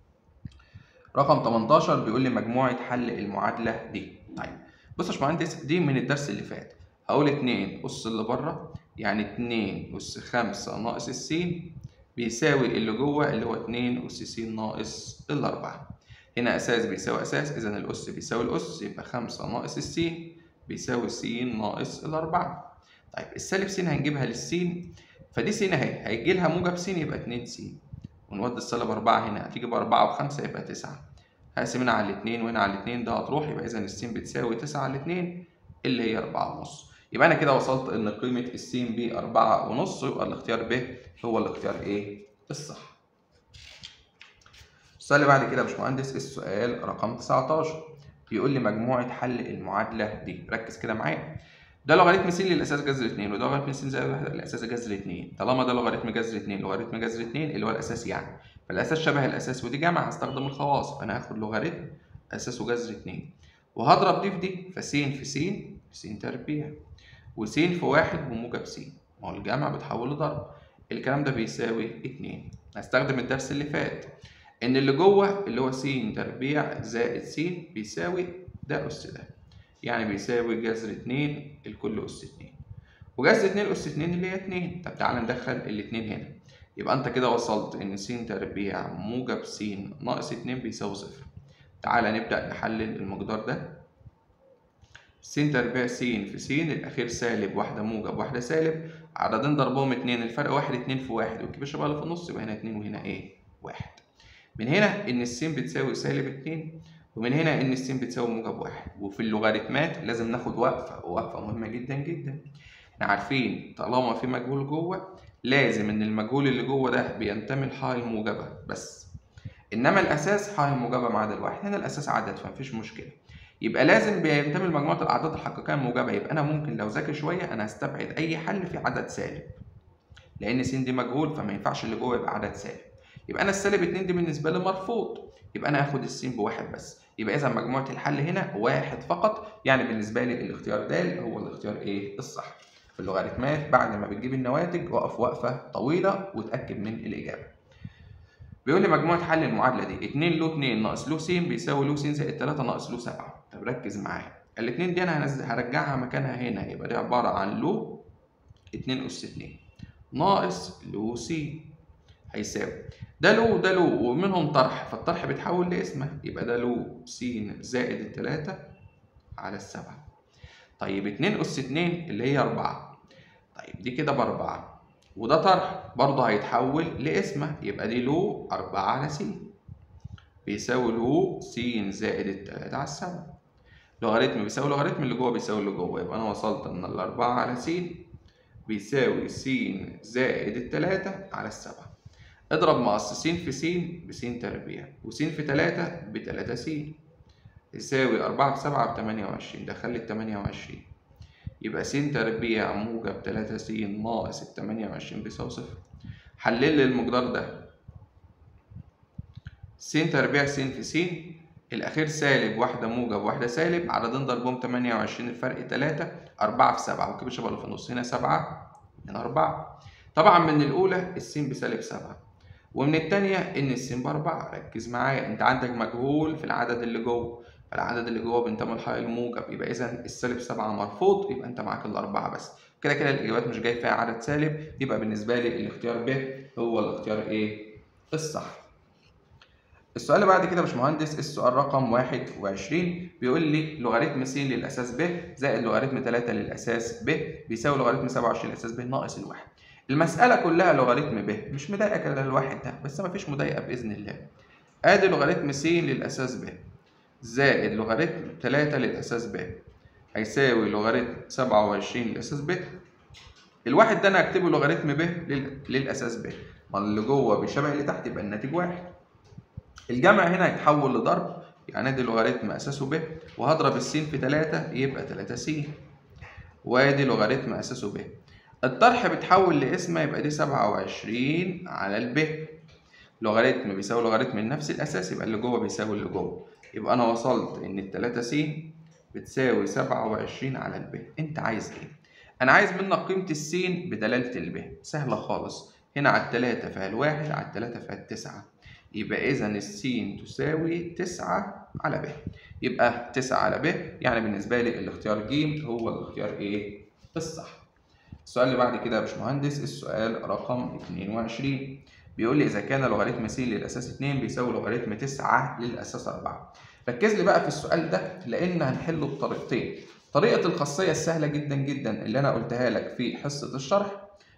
[SPEAKER 1] رقم 18 بيقول لي مجموعة حل المعادلة دي. طيب بص يا باشمهندس دي من الدرس اللي فات. هقول 2 أس اللي بره، يعني 2 أس 5 ناقص الس بيساوي اللي جوه اللي هو 2 أس س ناقص الأربعة. هنا أساس بيساوي أساس، إذا الأس بيساوي الأس، يبقى 5 ناقص الس بيساوي س ناقص الأربعة. طيب السالب س هنجيبها للس، فدي س أهي هيجي لها موجب س يبقى 2 س. ونودي السالب 4 هنا، هتيجي ب4 و5 يبقى 9. هقسم هنا على 2 وهنا على 2، ده هتروح، يبقى إذا الس بتساوي 9 على 2 اللي هي 4.5. يبقى أنا كده وصلت إن قيمة الس ب 4.5، يبقى الاختيار ب هو الاختيار إيه؟ الصح. السؤال اللي بعد كده يا باشمهندس السؤال رقم 19، بيقول لي مجموعة حل المعادلة دي. ركز كده معايا. ده لوغاريتم س للأساس جذر 2، وده لوغاريتم س زائد 1 للأساس جذر 2. طالما ده لوغاريتم جذر 2 لوغاريتم جذر 2 اللي هو الأساس يعني، فالأساس شبه الأساس ودي جمع، هستخدم الخواص، فأنا هاخد لوغاريتم أساسه جذر 2 وهضرب دي في دي، فس في س في س تربيع، وس في 1 بموجب س، ما هو الجمع بتحول لضرب، الكلام ده بيساوي 2. هستخدم الدرس اللي فات إن اللي جوه اللي هو س تربيع زائد س بيساوي ده أس ده، يعني بيساوي جذر 2 الكل أس 2، وجذر 2 أس 2 اللي هي 2. طب تعالى ندخل الاتنين هنا، يبقى أنت كده وصلت إن س تربيع موجب س ناقص 2 بيساوي 0. تعالى نبدأ نحلل المقدار ده. س تربيع س في س الأخير سالب، واحدة موجب واحدة سالب، عددين ضربهم 2، الفرق 1 2 في 1 والكبيشة بقى اللي في النص، يبقى هنا 2 وهنا إيه؟ 1. من هنا إن الس بتساوي سالب 2، ومن هنا إن الس بتساوي موجب 1. وفي اللوغاريتمات لازم ناخد وقفة، ووقفة مهمة جدا جدا. إحنا عارفين طالما في مجهول جوه لازم إن المجهول اللي جوه ده بينتمي لحاء الموجبة بس، إنما الأساس حاء الموجبة ما عدا الواحد. هنا الأساس عدد فمفيش مشكلة، يبقى لازم بينتمي لمجموعة الأعداد الحقيقية الموجبة. يبقى أنا ممكن لو ذاكر شوية أنا هستبعد أي حل في عدد سالب، لأن س دي مجهول فما ينفعش اللي جوه يبقى عدد سالب. يبقى أنا السالب 2 دي بالنسبة لي مرفوض، يبقى أنا هاخد الس بواحد بس، يبقى إذا مجموعة الحل هنا واحد فقط، يعني بالنسبة لي الاختيار د هو الاختيار إيه؟ الصح. في اللوغاريتمات بعد ما بتجيب النواتج وقف وقفة طويلة وتأكد من الإجابة. بيقول لي مجموعة حل المعادلة دي 2 له 2 ناقص له س بيساوي له س زائد 3 ناقص له 7. طب ركز معايا، الاتنين دي أنا هرجعها مكانها هنا، يبقى دي عبارة عن له 2 أس 2 ناقص له س هيساوي ده له وده له ومنهم طرح، فالطرح بيتحول لاسمه، يبقى ده له س زائد 3 على 7. طيب 2 أس 2 اللي هي 4، طيب دي كده ب4، وده طرح برضه هيتحول لاسمه، يبقى دي له 4 على س بيساوي له س زائد 3 على 7. لوغاريتم بيساوي لوغاريتم اللي جوه بيساوي اللي جوه، يبقى أنا وصلت إن ال4 على س بيساوي س زائد 3 على 7. اضرب مقص س في س بس تربيع، وس في 3 ب3 س، يساوي 4 في 7 ب28. دخل ال28، يبقى س تربيع موجب 3 س ناقص ال28 بيساوي 0. حلل لي المقدار ده. س تربيع س في س الأخير سالب، واحدة موجب واحدة سالب، عددين ضربهم 28، الفرق 3، 4 في 7 والكبشة بقى اللي في النص، هنا 7 هنا 4. طبعا من الأولى الس بسالب 7، ومن التانية إن الس ب4. ركز معايا، أنت عندك مجهول في العدد اللي جوه، فالعدد اللي جوه بينتمي لحاء الموجب، يبقى إذا السالب 7 مرفوض، يبقى أنت معاك ال4 بس. كده كده الإجابات مش جاي فيها عدد سالب، يبقى بالنسبة لي الاختيار ب هو الاختيار إيه؟ الصح. السؤال اللي بعد كده يا باشمهندس السؤال رقم 21، بيقول لي لوغاريتم س للأساس ب زائد لوغاريتم 3 للأساس ب بيساوي لوغاريتم 27 للأساس ب ناقص الواحد. المسألة كلها لوغاريتم ب، مش مضايقك إلا الواحد ده بس، مفيش مضايقة بإذن الله. آدي لوغاريتم س للأساس ب زائد لوغاريتم 3 للأساس ب هيساوي لوغاريتم 27 للأساس ب. الواحد ده أنا هكتبه لوغاريتم ب للأساس ب، ما اللي جوه بيشبه اللي تحت يبقى الناتج واحد. الجمع هنا هيتحول لضرب، يعني ادي لوغاريتم اساسه ب، وهضرب الس في 3 يبقى 3 س، وادي لوغاريتم اساسه ب. الطرح بيتحول لاسم، يبقى دي 27 على الب. لوغاريتم بيساوي لوغاريتم من نفس الاساس، يبقى اللي جوه بيساوي اللي جوه، يبقى انا وصلت ان ال 3 س بتساوي 27 على الب. انت عايز ايه؟ انا عايز منك قيمه السين بدلاله الب، سهله خالص، هنا على التلاتة فيها الواحد، على التلاتة فيها التسعة، يبقى إذا السين تساوي 9 على ب، يبقى 9 على ب، يعني بالنسبة لي الاختيار ج هو الاختيار إيه؟ الصح. السؤال اللي بعد كده يا باشمهندس السؤال رقم 22، بيقول لي إذا كان لوغاريتم س للأساس 2 بيساوي لوغاريتم 9 للأساس 4. ركز لي بقى في السؤال ده لأن هنحله بطريقتين. طريقة الخاصية السهلة جدا جدا اللي أنا قلتها لك في حصة الشرح،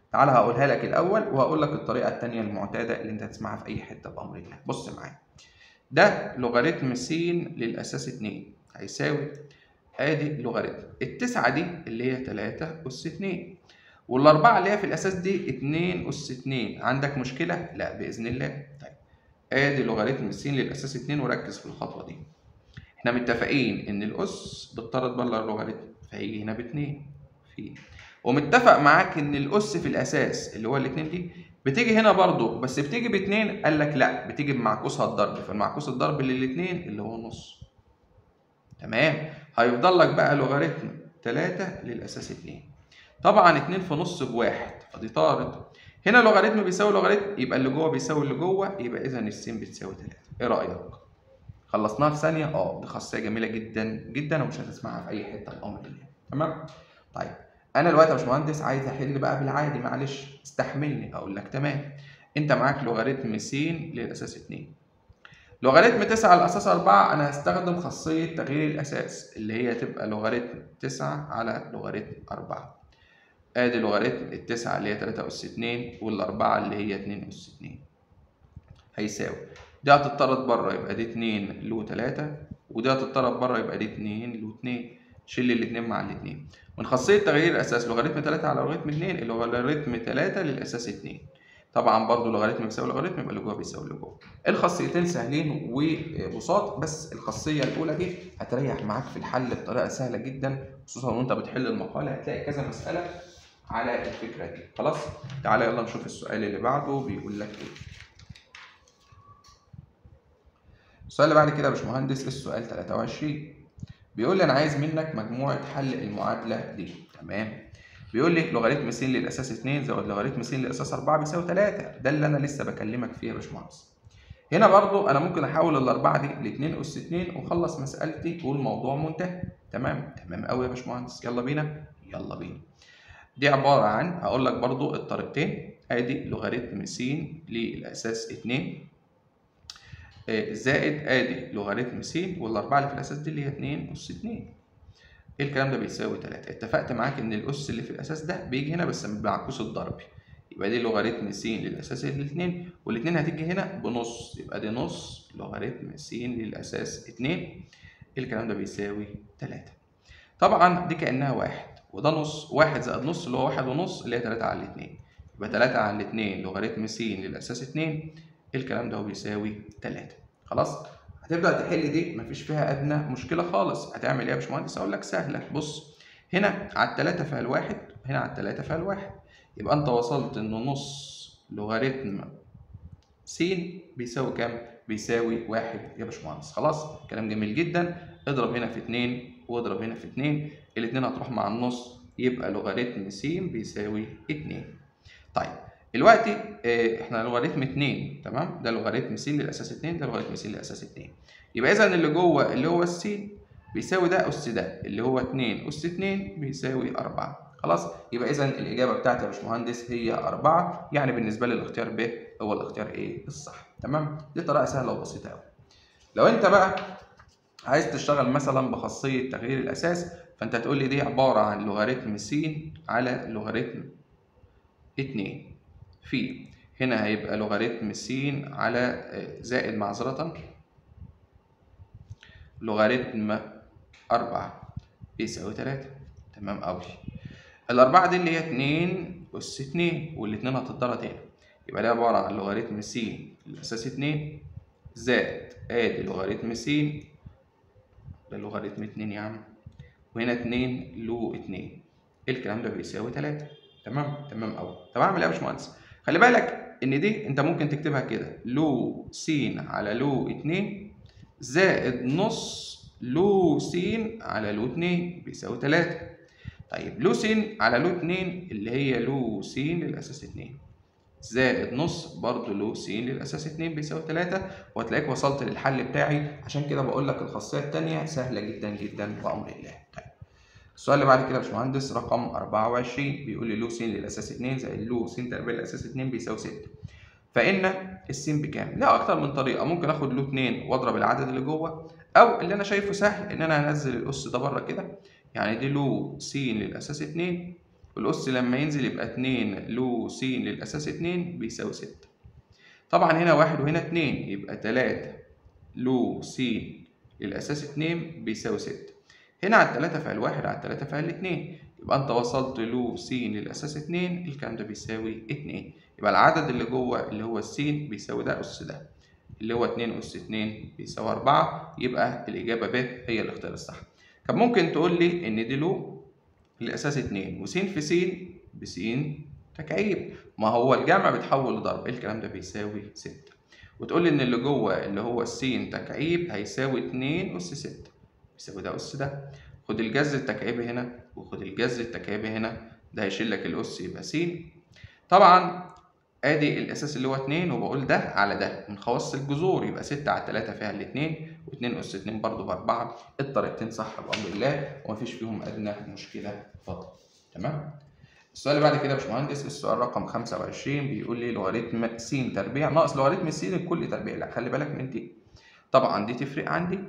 [SPEAKER 1] تعالى هقولها لك الأول وهقول لك الطريقة التانية المعتادة اللي أنت هتسمعها في أي حتة بأمر الله. بص معايا، ده لوغاريتم س للأساس 2 هيساوي آدي لوغاريتم التسعة دي اللي هي 3 أس 2 والأربعة اللي هي في الأساس دي 2 أس 2. عندك مشكلة؟ لا بإذن الله. طيب آدي لوغاريتم س للأساس 2 وركز في الخطوة دي. إحنا متفقين إن الأس بتطرد بره اللوغاريتم فهيجي هنا باتنين في، ومتفق معاك إن الأس في الأساس اللي هو الاتنين دي بتيجي هنا برضه بس بتيجي باتنين. قال لك لا بتيجي بمعكوسها الضرب، فالمعكوس الضرب للاتنين اللي هو نص. تمام. هيفضل لك بقى لوغاريتم 3 للأساس 2. طبعا 2 في نص بواحد فدي طارت. هنا لوغاريتم بيساوي لوغاريتم يبقى اللي جوه بيساوي اللي جوه، يبقى إذا الس بتساوي 3. إيه رأيك؟ خلصناها في ثانية؟ دي خاصية جميلة جدا جدا ومش هتسمعها في أي حتة بأمر الله. تمام؟ طيب أنا دلوقتي يا باشمهندس عايز أحل بقى بالعادي، معلش استحملني. أقول لك تمام. أنت معاك لوغاريتم س للأساس 2. لوغاريتم 9 للأساس 4 أنا هستخدم خاصية تغيير الأساس اللي هي تبقى لوغاريتم 9 على لوغاريتم 4. آدي لوغاريتم التسعة اللي هي 3 أس 2 والأربعة اللي هي 2 أس 2 هيساوي دي هتطرد بره يبقى دي 2 له 3 ودي هتطرد بره يبقى دي 2 له 2. شيل الاتنين مع الاتنين. من خاصية تغيير الأساس لوغاريتم 3 على لوغاريتم 2 اللي هو لوغاريتم 3 للأساس 2. طبعا برضو لوغاريتم بيساوي لوغاريتم يبقى اللي جوه بيساوي اللي جوه. الخاصيتين سهلين وبساط، بس الخاصية الأولى دي هتريح معاك في الحل بطريقة سهلة جدا، خصوصا وأنت بتحل المقالة هتلاقي كذا مسألة على الفكرة دي. خلاص؟ تعالى يلا نشوف السؤال اللي بعده بيقول لك إيه. السؤال اللي بعد كده يا باشمهندس السؤال 23 بيقول لي انا عايز منك مجموعه حل المعادله دي. تمام. بيقول لي لوغاريتم س للاساس 2 زائد لوغاريتم س للاساس 4 بيساوي 3. ده اللي انا لسه بكلمك فيه يا باشمهندس. هنا برضو انا ممكن احول الاربعه دي ل 2 اس 2 واخلص مسالتي والموضوع منتهي. تمام تمام قوي يا باشمهندس. يلا بينا يلا بينا. دي عباره عن هقول لك برضو الطريقتين. ادي لوغاريتم س للاساس 2 زائد ادي لوغاريتم س والاربعه اللي في الاساس دي اللي هي 2 اس 2. ايه الكلام ده بيساوي 3. اتفقت معاك ان الاس اللي في الاساس ده بيجي هنا بس بمعكوس الضرب، يبقى دي لوغاريتم س للاساس الاثنين والاثنين هتيجي هنا بنص يبقى دي نص لوغاريتم س للاساس 2. ايه الكلام ده بيساوي 3. طبعا دي كانها واحد وده نص، واحد زائد نص اللي هو واحد ونص اللي هي 3 على 2 يبقى 3 على 2 لوغاريتم س للاساس 2. ايه الكلام ده بيساوي 3. خلاص. هتبدأ تحل دي مفيش فيها أدنى مشكلة خالص. هتعمل إيه يا باشمهندس؟ أقول لك سهلة. بص هنا على التلاتة فيها الواحد هنا على التلاتة فيها الواحد يبقى أنت وصلت إن نص لوغاريتم س بيساوي كام؟ بيساوي 1 يا باشمهندس. خلاص كلام جميل جدا. اضرب هنا في 2 واضرب هنا في 2 الاتنين هتروح مع النص يبقى لوغاريتم س بيساوي 2. طيب دلوقتي احنا لوغاريتم 2 تمام. ده لوغاريتم س للاساس 2 ده لوغاريتم س للاساس 2. يبقى اذا اللي جوه اللي هو الس بيساوي ده اس ده اللي هو 2 اس 2 بيساوي 4. خلاص يبقى اذا الاجابه بتاعتي يا باشمهندس هي 4. يعني بالنسبه لي الاختيار ب هو الاختيار ايه الصح. تمام. دي طريقه سهله وبسيطه قوي. لو انت بقى عايز تشتغل مثلا بخاصيه تغيير الاساس فانت هتقول لي دي عباره عن لوغاريتم س على لوغاريتم 2 في هنا هيبقى لوغاريتم س على زائد معذرة لوغاريتم 4 بيساوي 3. تمام أوي. الأربعة دي اللي هي 2 أس 2 والاتنين هتتضرب هنا يبقى ده عبارة عن لوغاريتم س الأساس 2 زائد آدي لوغاريتم س ده لوغاريتم 2 يا عم وهنا 2 له 2. الكلام ده بيساوي 3. تمام تمام أوي. طب أعمل إيه يا باشمهندس؟ خلي بالك إن دي أنت ممكن تكتبها كده لو س على لو 2 زائد نص لو س على لو 2 بيساوي 3. طيب لو س على لو 2 اللي هي لو س للأساس 2 زائد نص برضه لو س للأساس 2 بيساوي 3 وهتلاقيك وصلت للحل بتاعي. عشان كده بقول لك الخاصية التانية سهلة جدا جدا بأمر الله. طيب السؤال اللي بعد كده يا باشمهندس رقم 24 بيقول لي لو س للأساس 2 زائد لو س تربيع للأساس 2 بيساوي 6. فإن الس بكام؟ لا أكتر من طريقة. ممكن آخد لو 2 وأضرب العدد اللي جوه أو اللي أنا شايفه سهل إن أنا هنزل الأس ده بره كده. يعني دي لو س للأساس 2 والأس لما ينزل يبقى 2 له س للأساس 2 بيساوي 6. طبعا هنا 1 وهنا 2 يبقى 3 له س للأساس 2 بيساوي 6. هنا على 3 فعل 1 على 3 فعل 2، يبقى أنت وصلت له س للأساس 2، الكلام ده بيساوي 2. يبقى العدد اللي جوه اللي هو الس بيساوي ده أس ده، اللي هو 2 أس 2 بيساوي 4. يبقى الإجابة ب هي الاختيار الصح. كان ممكن تقول لي إن دي له للأساس 2 وس في س بس تكعيب، ما هو الجمع بيتحول لضرب، الكلام ده بيساوي 6. وتقول لي إن اللي جوه اللي هو الس تكعيب هيساوي 2 أس 6 بيساوي ده أس ده. خد الجذر التكعيبي هنا وخد الجذر التكعيبي هنا، ده هيشيل لك الأس يبقى س. طبعا ادي الاساس اللي هو 2 وبقول ده على ده من خواص الجذور، يبقى 6 على 3 فيها الاثنين و2 اس 2 برضه ب4. الطريقتين صح بامر الله ومفيش فيهم ادنى مشكله. اتفضل. تمام. السؤال اللي بعد كده يا باشمهندس السؤال رقم 25 بيقول لي لوغاريتم س تربيع ناقص لوغاريتم س الكل تربيع. لا خلي بالك من دي، طبعا دي تفرق عندي.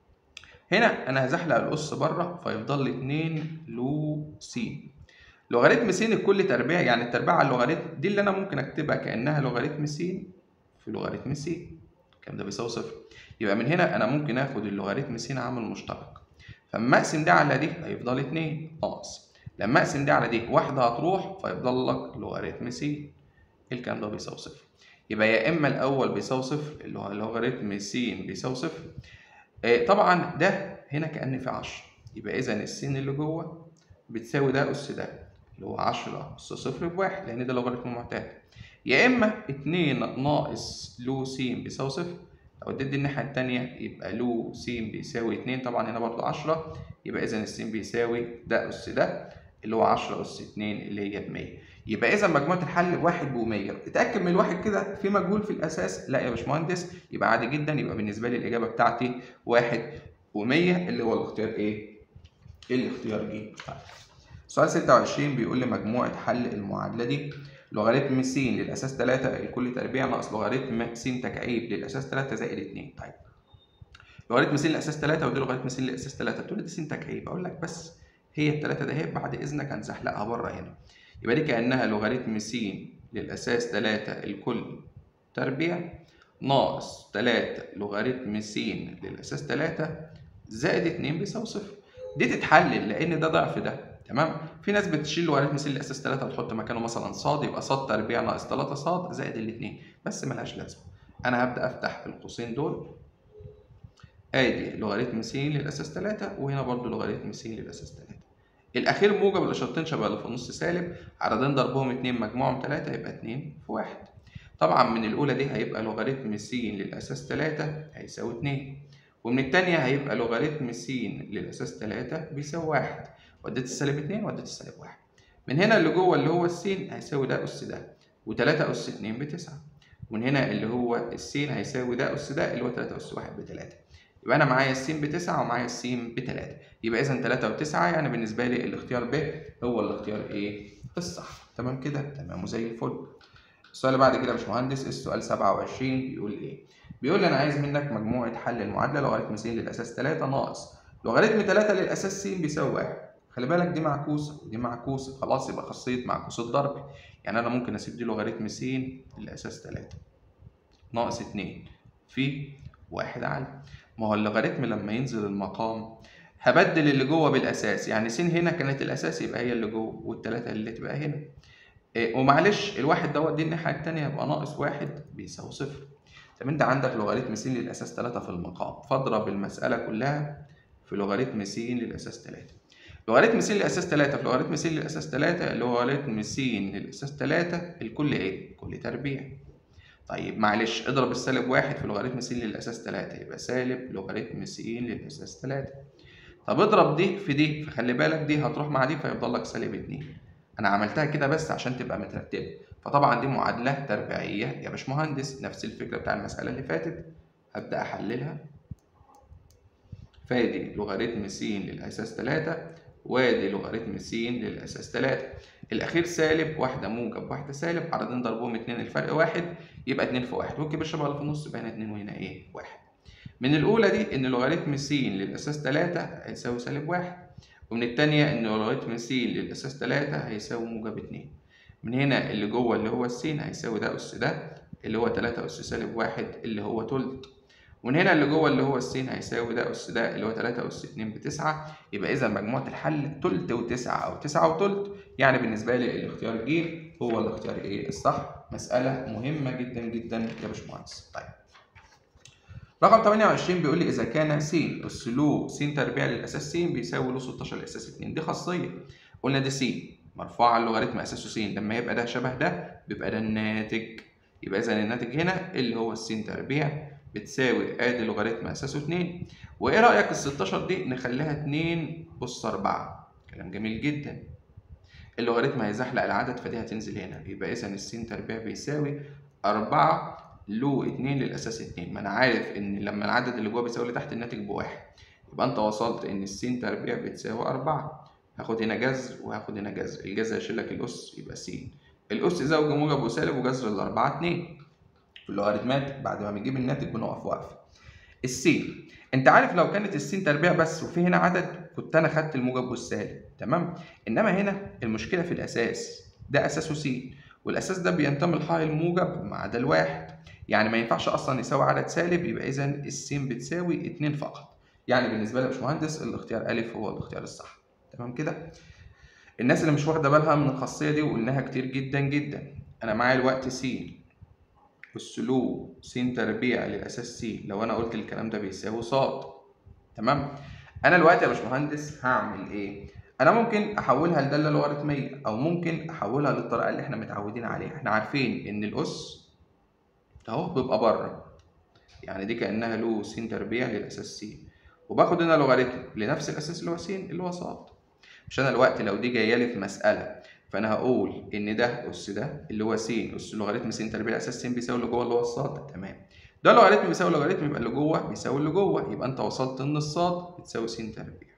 [SPEAKER 1] هنا انا هزحلق الاس بره فيفضل لي 2 لو س. لوغاريتم س الكل تربيع يعني التربيع على اللوغاريتم دي اللي انا ممكن اكتبها كانها لوغاريتم س في لوغاريتم س، الكلام ده بيساوي صفر. يبقى من هنا انا ممكن اخد اللوغاريتم س عامل مشترك، فلما اقسم ده على دي هيفضل 2 ناقص، لما اقسم ده على دي واحده هتروح فيفضل لك لوغاريتم س، الكلام ده بيساوي صفر. يبقى يا اما الاول بيساوي صفر اللي هو لوغاريتم س بيساوي صفر. طبعا ده هنا كأن في 10، يبقى اذا السين اللي جوه بتساوي ده اس ده اللي هو 10 أس صفر بواحد لأن ده لوغاريتم معتاد. يا إما 2 ناقص لو س بيساوي صفر، لو اديت دي الناحية التانية يبقى لو س بيساوي 2، طبعا هنا برضو 10، يبقى إذا الس بيساوي ده أس ده اللي هو 10 أس 2 اللي هي ب 100. يبقى إذا مجموعة الحل 1 و100. اتأكد من الواحد كده في مجهول في الأساس؟ لا يا باشمهندس، يبقى عادي جدا. يبقى بالنسبة لي الإجابة بتاعتي 1 و100 اللي هو الاختيار إيه؟ الاختيار ج. سؤال 26 بيقول لي مجموعة حل المعادلة دي لوغاريتم س للأساس 3 الكل تربيع ناقص لوغاريتم س تكعيب للأساس 3 زائد 2. طيب لوغاريتم س للأساس 3 ودي لوغاريتم س للأساس 3، تقول لي دي س تكعيب، أقول لك بس هي التلاتة ده هي بعد إذنك هنزحلقها بره هنا، يبقى دي كأنها لوغاريتم س للأساس 3 الكل تربيع ناقص 3 لوغاريتم س للأساس 3 زائد 2 بيساوي صفر. دي تتحلل لأن ده ضعف ده. تمام. في ناس بتشيل لوغاريتم س للأساس 3 وتحط مكانه مثلا ص، يبقى ص تربيع ناقص 3 ص زائد الاثنين، بس ملهاش لازمة. أنا هبدأ أفتح القوسين دول، آدي لوغاريتم س للأساس 3 وهنا برضه لوغاريتم س للأساس 3. الأخير موجب، الإشارتين شبه اللي في النص سالب، عددين ضربهم 2 مجموعهم 3 يبقى 2 في 1. طبعا من الأولى دي هيبقى لوغاريتم س للأساس 3 هيساوي 2، ومن التانية هيبقى لوغاريتم س للأساس 3 بيساوي 1، وديت السالب 2 وديت السالب 1. من هنا اللي جوه اللي هو السين هيساوي ده أس ده، و3 أس 2 ب9. ومن هنا اللي هو السين هيساوي ده أس ده اللي هو 3 أس 1 ب3. يبقى أنا معايا السين ب9 ومعايا السين ب3، يبقى إذا 3 و9 يعني بالنسبة لي الاختيار ب هو الاختيار إيه؟ الصح. تمام كده؟ تمام وزي الفل. السؤال اللي بعد كده يا باشمهندس السؤال 27 بيقول ايه؟ بيقول لي انا عايز منك مجموعة حل المعادلة لوغاريتم س للأساس 3 ناقص لوغاريتم 3 للأساس س بيساوي 1. خلي بالك دي معكوسة ودي معكوسة، خلاص يبقى خاصية معكوس الضرب. يعني أنا ممكن أسيب دي لوغاريتم س للأساس 3 ناقص 2 في 1 على، ما هو اللوغاريتم لما ينزل المقام هبدل اللي جوه بالأساس، يعني س هنا كانت الأساس يبقى هي اللي جوه والتلاتة اللي تبقى هنا. ومعلش الواحد دوت دي الناحية التانية يبقى ناقص 1 بيساوي صفر. طب أنت عندك لوغاريتم س للأساس 3 في المقام، فاضرب المسألة كلها في لوغاريتم س للأساس 3. لوغاريتم س للأساس 3 في لوغاريتم س للأساس 3 لوغاريتم س للأساس 3 الكل إيه؟ الكل تربيع. طيب معلش اضرب السالب 1 في لوغاريتم س للأساس 3 يبقى سالب لوغاريتم س للأساس 3. طب اضرب دي في دي، فخلي بالك دي هتروح مع دي فيفضل لك سالب 2. انا عملتها كده بس عشان تبقى مترتبه، فطبعا دي معادله تربيعيه يا باشمهندس، نفس الفكره بتاع المساله اللي فاتت. هبدا احللها، فادي لوغاريتم س للاساس 3 وادي لوغاريتم س للاساس 3، الاخير سالب، واحده موجب واحده سالب، عددين ضربهم 2 الفرق 1 يبقى 2 في 1، والكبير شبه اللي في النص يبقى هنا 2 وهنا ايه 1. من الاولى دي ان لوغاريتم س للاساس 3 هيساوي سالب 1، ومن التانية إن لوغاريتم س للأساس 3 هيساوي موجب 2. من هنا اللي جوه اللي هو الس هيساوي ده أس ده اللي هو 3 أس سالب 1 اللي هو تلت. ومن هنا اللي جوه اللي هو الس هيساوي ده أس ده اللي هو 3 أس 2 ب9. يبقى إذا مجموعة الحل تلت و9 أو 9 وتلت. يعني بالنسبة لي الاختيار ج هو الاختيار إيه الصح. مسألة مهمة جدا جدا يا باشمهندس. طيب. رقم 28 بيقول لي إذا كان س أس ل س تربيع للأساس س بيساوي ل 16 للأساس 2. دي خاصية. قلنا دي س مرفوعة على اللوغاريتم أساسه س، لما يبقى ده شبه ده بيبقى ده الناتج. يبقى إذا الناتج هنا اللي هو الس تربيع بتساوي آدي لوغاريتم أساسه 2. وإيه رأيك ال 16 دي نخليها 2 أس 4؟ كلام جميل جدا. اللوغاريتم هيزحلق العدد فدي هتنزل هنا، يبقى إذا الس تربيع بيساوي 4 له 2 للأساس 2. ما أنا عارف إن لما العدد اللي جوه بيساوي اللي تحت الناتج بواحد، يبقى أنت وصلت إن الس تربيع بتساوي 4. هاخد هنا جذر وهاخد هنا جذر، الجذر هيشيل لك الأس يبقى س. الأس زوج موجب وسالب وجذر الأربعة 2. في اللوغاريتمات بعد ما بنجيب الناتج بنقف وقفة. الس أنت عارف لو كانت الس تربيع بس وفي هنا عدد كنت أنا خدت الموجب والسالب، تمام؟ إنما هنا المشكلة في الأساس، ده أساسه س والأساس ده بينتمي لحائط الموجب ما عدا الواحد، يعني ما ينفعش أصلا يساوي عدد سالب، يبقى إذا الس بتساوي 2 فقط. يعني بالنسبة لي يا باشمهندس الاختيار أ هو الاختيار الصح. تمام كده؟ الناس اللي مش واخدة بالها من الخاصية دي وقلناها كتير جدا جدا، أنا معايا الوقت س أس ل س تربيع للأساس س، لو أنا قلت الكلام ده بيساوي ص. تمام؟ أنا دلوقتي يا باشمهندس هعمل إيه؟ أنا ممكن أحولها لدالة لوغاريتمية أو ممكن أحولها للطريقة اللي إحنا متعودين عليها. إحنا عارفين إن الأس أهو بيبقى بره، يعني دي كأنها له س تربيع للأساس س، وباخد هنا لوغاريتم لنفس الأساس اللي هو س اللي هو ص. مش أنا دلوقتي لو دي جاية لي في مسألة فأنا هقول إن ده أس ده اللي هو س أس لوغاريتم س تربيع للأساس س بيساوي اللي جوه اللي هو الصاد. تمام. ده لوغاريتم بيساوي لوغاريتم يبقى اللي جوه بيساوي اللي جوه، يبقى أنت وصلت إن الصاد بتساوي س تربيع.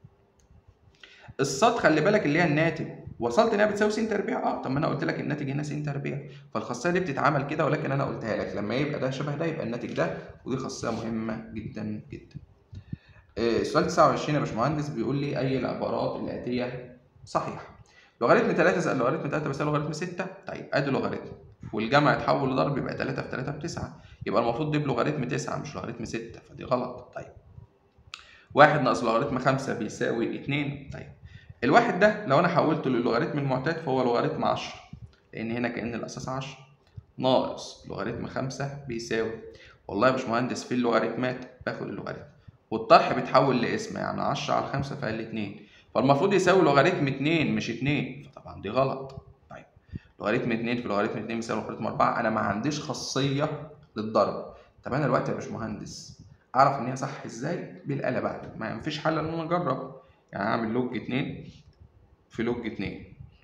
[SPEAKER 1] الصاد خلي بالك اللي هي الناتج، وصلت انها بتساوي س تربيع. طب ما انا قلت لك الناتج هنا س تربيع، فالخاصيه دي بتتعمل كده، ولكن انا قلتها لك لما يبقى ده شبه ده يبقى الناتج ده، ودي خاصيه مهمه جدا جدا. السؤال 29 يا باشمهندس بيقول لي اي العبارات الاتيه صحيحه. لوغاريتم 3 زائد لوغاريتم 3 بيساوي لوغاريتم 6. طيب ادي لوغاريتم والجمع يتحول لضرب يبقى 3 في 3 ب9، يبقى المفروض دي بلوغاريتم 9 مش لوغاريتم 6، فدي غلط. طيب 1 ناقص لوغاريتم 5 بيساوي 2. طيب الواحد ده لو انا حولته للوغاريتم المعتاد فهو لوغاريتم 10، لان هنا كأن الاساس 10 ناقص لوغاريتم 5 بيساوي، والله يا باشمهندس في اللوغاريتمات باخد اللوغاريتم والطرح بيتحول لاسم، يعني 10 على 5 فقال 2، فالمفروض يساوي لوغاريتم 2 مش 2، فطبعا دي غلط. طيب لوغاريتم 2 في لوغاريتم 2 بيساوي لوغاريتم 4، انا ما عنديش خاصيه للضرب. طب انا دلوقتي يا باشمهندس اعرف ان هي صح ازاي؟ بالاله بقى، ما فيش حل ان انا اجرب. يعني اعمل لوج 2 في لوج 2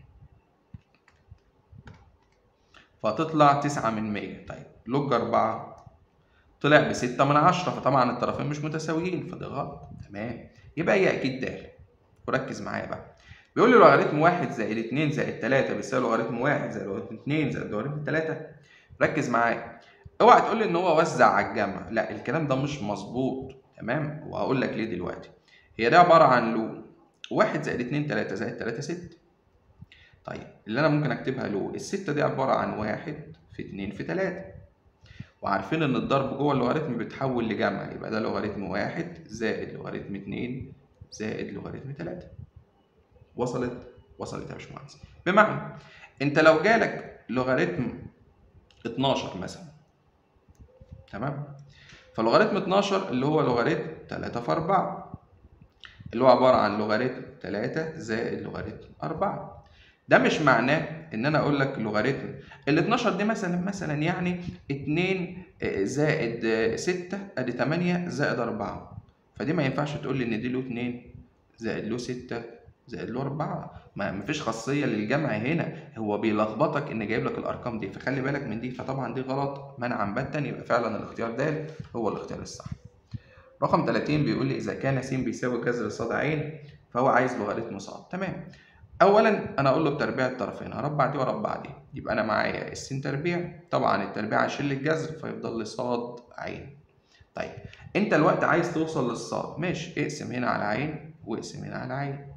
[SPEAKER 1] فتطلع 9 من 100. طيب لوج 4 طلع ب6 من 10، فطبعا الطرفين مش متساويين فده غلط. تمام، يبقى هي اكيد د. وركز معايا بقى، بيقول لي لوغاريتم 1 زائد 2 زائد 3 بيساوي لوغاريتم 1 زائد لوغاريتم 2 زائد لوغاريتم 3. ركز معايا، اوعى تقول لي ان هو وزع على الجمع، لا الكلام ده مش مظبوط. تمام، وهقول لك ليه دلوقتي. هي ده عباره عن لو 1 زائد 2 3 زائد 3 6. طيب اللي انا ممكن اكتبها له الستة دي عبارة عن 1 في 2 في 3، وعارفين ان الضرب جوه اللوغاريتم بيتحول لجمع، يبقى ده لوغاريتم 1 زائد لوغاريتم 2 زائد لوغاريتم 3. وصلت يا باشمهندس. بمعنى انت لو جالك لوغاريتم 12 مثلا، تمام، فلوغاريتم 12 اللي هو لوغاريتم 3 في 4 اللي هو عبارة عن لوغاريتم 3 زائد لوغاريتم 4. ده مش معناه ان انا اقول لك لوغاريتم ال 12 دي مثلا يعني 2 زائد 6 ادي 8 زائد 4، فدي ما ينفعش تقول لي ان دي له 2 زائد له 6 زائد له 4، ما فيش خاصيه للجمع هنا، هو بيلخبطك ان جايب لك الارقام دي، فخلي بالك من دي، فطبعا دي غلط منعا باتا، يبقى فعلا الاختيار د هو الاختيار الصح. رقم 30 بيقول لي اذا كان س بيساوي جذر ص ع فهو عايز لوغاريتم ص. تمام، اولا انا اقول له بتربيع الطرفين، هربع دي واربع دي، يبقى انا معايا الس تربيع، طبعا التربيع هشيل لي الجذر فيفضل لي ص ع. طيب انت الوقت عايز توصل للصاد، ماشي، اقسم هنا على ع واقسم هنا على ع،